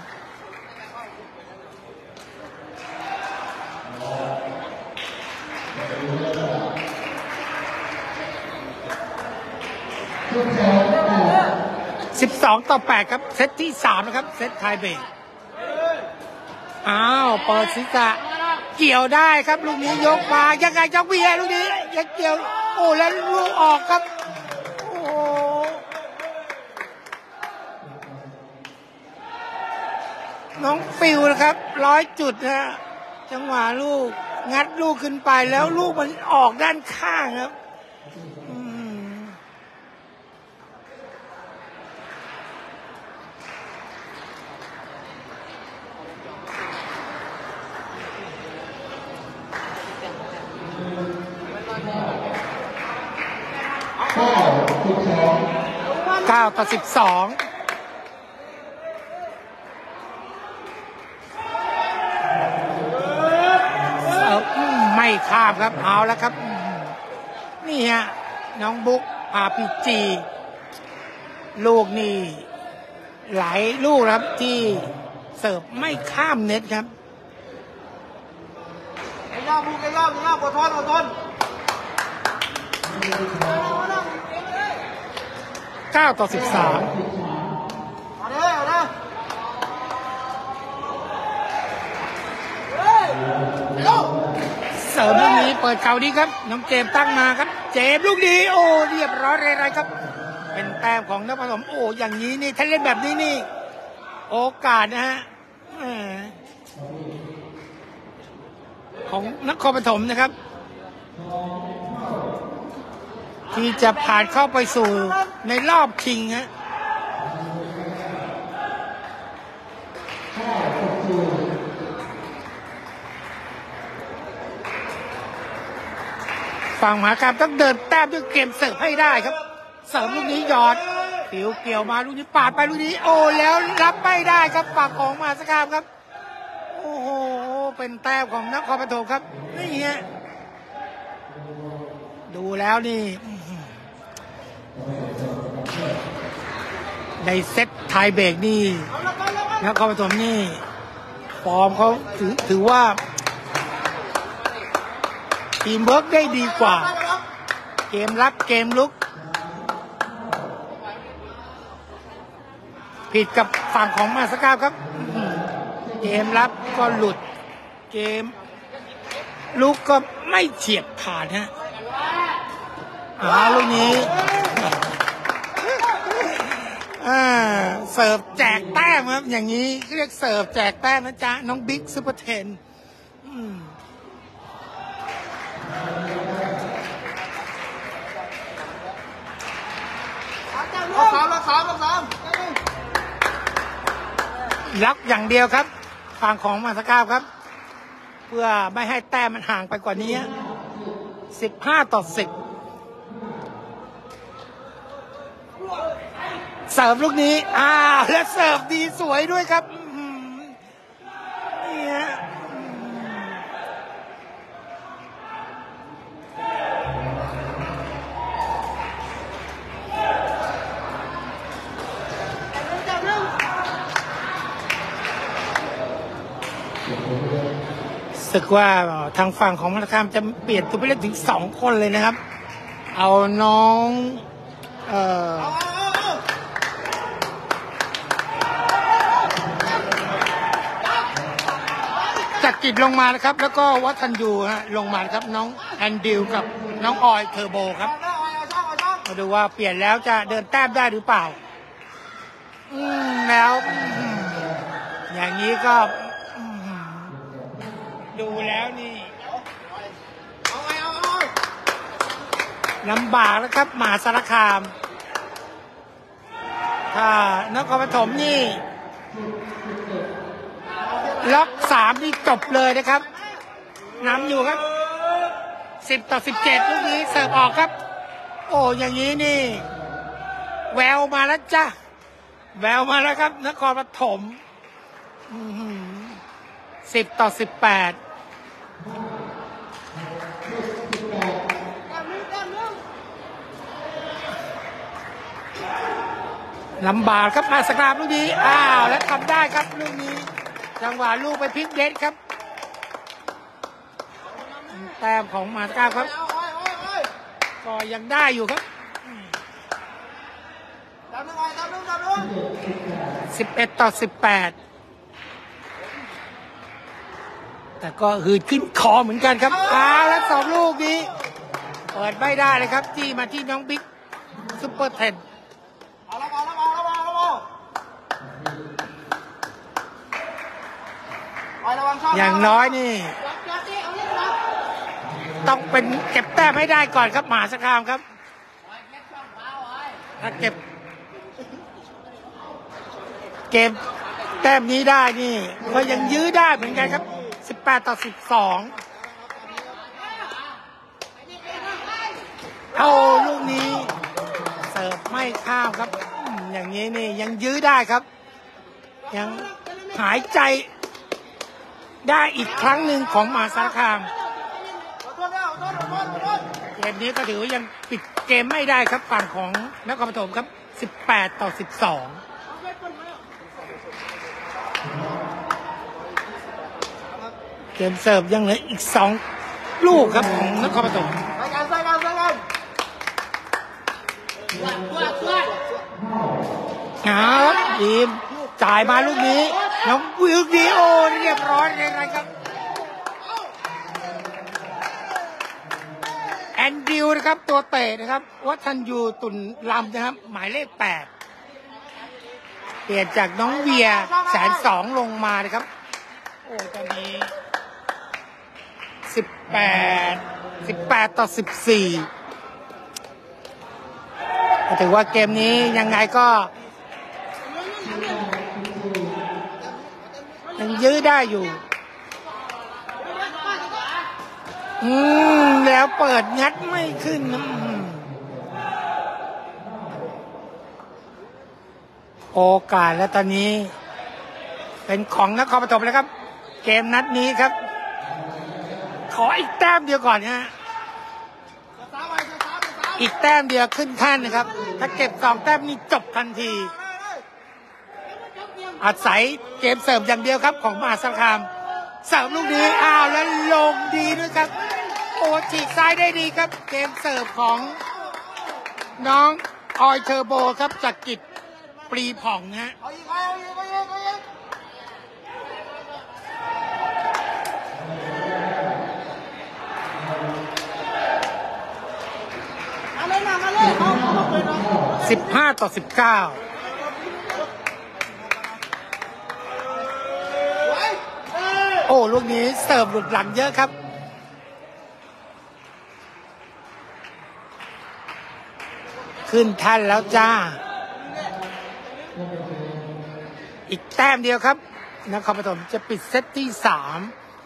S2: สิบสองต่อแปดครับเซตที่สามนะครับเซตไทยเบรกอ้าวเปิดศีรษะเกี่ยวได้ครับลูกนี้ยกมายังไงเจ้าเบียร์ลูกนี้ยังเกี่ยวโอ้แล้วลูกออกครับโอ้น้องฟิวนะครับร้อยจุดนะจังหวะลูกงัดลูกขึ้นไปแล้วลูกมันออกด้านข้างครับเก้าต่อสิบสองไม่ข้ามครับเอาแล้วครับนี่ฮะน้องบุ๊กอาร์พีจีลูกนี่หลายลูกครับที่เสิร์ฟไม่ข้ามเน็ตครับ
S3: ไอ้ย่าบุกไอ้ย่าบุกไอ้ย่าอดทนอดทน
S2: เก้าต่อสิบสาม
S3: เอาเลยเอาเลย
S2: เสริมลูกนี้เปิดเข่าดีครับน้องเจมตั้งมาครับเจมลูกนี้โอ้เรียบร้อยเลยครับเป็นแต้มของนครปฐมโอ้อย่างนี้นี่ถ้าเล่นแบบนี้นี่โอกาสนะฮะของนครปฐมนะครับที่จะผ่านเข้าไปสู่ในรอบชิงฮะฝฝั่งมหาการต้องเดินแต้มด้วยเกมเสิร์ฟให้ได้ครับเสิร์ฟลูกนี้หยอดผิวเกี่ยวมาลูกนี้ปาดไปลูกนี้โอ้แล้วรับไม่ได้ครับฝั่งของมหาสารคามครับโอ้โหเป็นแต้มของนครปฐมครับนี่ฮะดูแล้วนี่ในเซตไทยเบรกนี่นครปฐมนี่ฟอร์มเขาถือถือว่าทีมเวิร์กได้ดีกว่าเกมรับเกมลุกผิดกับฝั่งของมหาสารคามครับเกมรับก็หลุดเกมลุกก็ไม่เฉียบขาดฮะเอาลูกนี้อ่าเสิร์ฟแจกแต้มครับอย่างนี้เรียกเสิร์ฟแจกแต้มนะจ๊ะน้องบิ๊กซุปเปอร์เทน
S3: ล็อกสามล็อกสามล็อกสาม
S2: ล็อกอย่างเดียวครับฝั่งของมหาสารคามครับเพื่อไม่ให้แต้มมันห่างไปกว่านี้สิบห้าต่อสิบเสิร์ฟลูกนี้อ้าวและเสิร์ฟดีสวยด้วยครับนี่ฮะสึกว่าทางฝั่งของมหาสารคามจะเปลี่ยนตัวผู้เล่นถึงสองคนเลยนะครับเอาน้องเอ่อจักรกิจลงมานะครับแล้วก็วัฒนยูฮะลงมาครับน้องแอนดิวกับน้องออยเทอร์โบครับมาดูว่าเปลี่ยนแล้วจะเดินแต้มได้หรือเปล่าอืมแล้วอย่างนี้ก็ดูแล้วนี่ลำบากแล้วครับมหาสารคามถ้านครปฐมนี่ล็อกสามนี่จบเลยนะครับนำอยู่ครับสิบต่อสิบเจ็ดลูกนี้เสิร์ฟออกครับโอ้อย่างนี้นี่แววมาแล้วจ้ะแววมาแล้วครับนครปฐมสิบต่อสิบแปดลำบากครับมาสกราบลูกนี้อ้าวแล้วทำได้ครับลูกนี้จังหวะลูกไปพลิกเด็ดครับแต้มของมาสกราบครับก็ยังได้อยู่ครับสิบเอ็ดต่อสิบแปดแต่ก็หืดขึ้นคอเหมือนกันครับอ้าวแล้วสองลูกนี้เปิดไม่ได้เลยครับที่มาที่น้องบิ๊กซุปเปอร์เทนอย่างน้อยนี่ต้องเป็นเก็บแต้มให้ได้ก่อนครับมหาสารคามครับถ้าเก็บเกมแต้มนี้ได้นี่ก็ยังยื้อได้เหมือนกันครับสิบแปดต่อสิบสองเอาลูกนี้เสิร์ฟไม่ข้ามครับอย่างนี้นี่ยังยื้อได้ครับยังหายใจได้อีกครั้งหนึ่งของมหาสารคามเกมนี้ก็ถือว่ายังปิดเกมไม่ได้ครับฝั่งของนครปฐมครับสิบแปดต่อสิบสองเกมเสิร์ฟยังเหลืออีกสองลูกครับของนครปฐมครับทีมจ่ายมาลูกนี้น้องวิวดีโอเรียบร้อยเลยนะครับแอนดิวนะครับตัวเตะนะครับวัฒนยูตุนลำนะครับหมายเลขแปดเปลี่ยนจากน้องเวียแสนสองลงมานะครับโอ้ตอนนี้สิบแปดสิบแปดต่อสิบสี่ถือว่าเกมนี้ยังไงก็ยังยื้อได้อยู่อืมแล้วเปิดงัดไม่ขึ้นนะอืมโอกาสแล้วตอนนี้ เป็นของนครปฐมแล้วครับ เกมนัดนี้ครับ ขออีกแต้มเดียวก่อนนะฮะอีกแต้มเดียวขึ้นแท่นนะครับ ถ้าเก็บสองแต้มนี้จบทันที อาศัยเกมเสิร์ฟอย่างเดียวครับของมหาสารคามเสิร์ฟลูกนี้อ้าวแล้วลงดีด้วยครับโอ้ฉีกซ้ายได้ดีครับ เกมเสิร์ฟของน้องออยเทอร์โบครับจากกิจปรีผ่องนะฮะ
S3: เอาอีกเอาอีกเอาอีกเอาอีกมาเลยนะมาเลยเอาเอาไปเนาะ
S2: สิบห้าต่อสิบเก้าโอ้ลูกนี้เสิร์ฟหลุดหลังเยอะครับขึ้นทันแล้วจ้าอีกแต้มเดียวครับนครปฐมจะปิดเซตที่สาม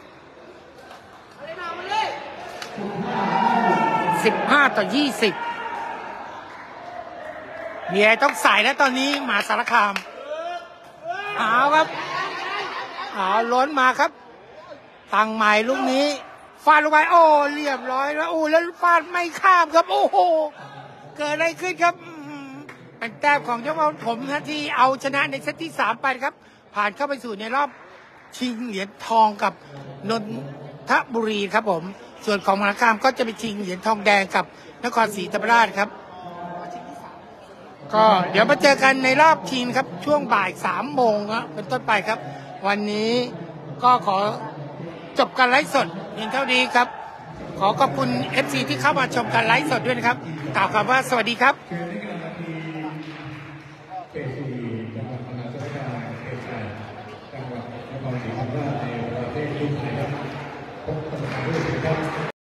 S2: สิบห้าต่อยี่สิบมีอะไรต้องใส่แล้วตอนนี้มหาสารคามเอาครับเอาล้นมาครับตั้งใหม่ลูกนี้ฟาดลงไปโอ้เรียบร้อยแล้วโอ้แล้วฟาดไม่ข้ามครับโอ้โหเกิดอะไรขึ้นครับเป็นแต้มของเจ้าบอลผมนะที่เอาชนะในเซตที่สามไปครับผ่านเข้าไปสู่ในรอบชิงเหรียญทองกับนนทบุรีครับผมส่วนของมหาสารคามก็จะไปชิงเหรียญทองแดงกับนครศรีธรรมราชครับก็เดี๋ยวมาเจอกันในรอบชิงครับช่วงบ่ายสามโมงนะเป็นต้นไปครับวันนี้ก็ขอจบการไลฟ์สดเพียงเท่านี้ครับขอขอบคุณ เอฟ ซี ที่เข้ามาชมการไลฟ์สดด้วยนะครับกล่าวคำว่าสวัสดีครับ
S1: เป็นที่จังหวัดมหาสารคามเขตแปดจังหวัดนครศรีธรรมราชในประเทศไทยครับพบกันใหม่ด้วยครับ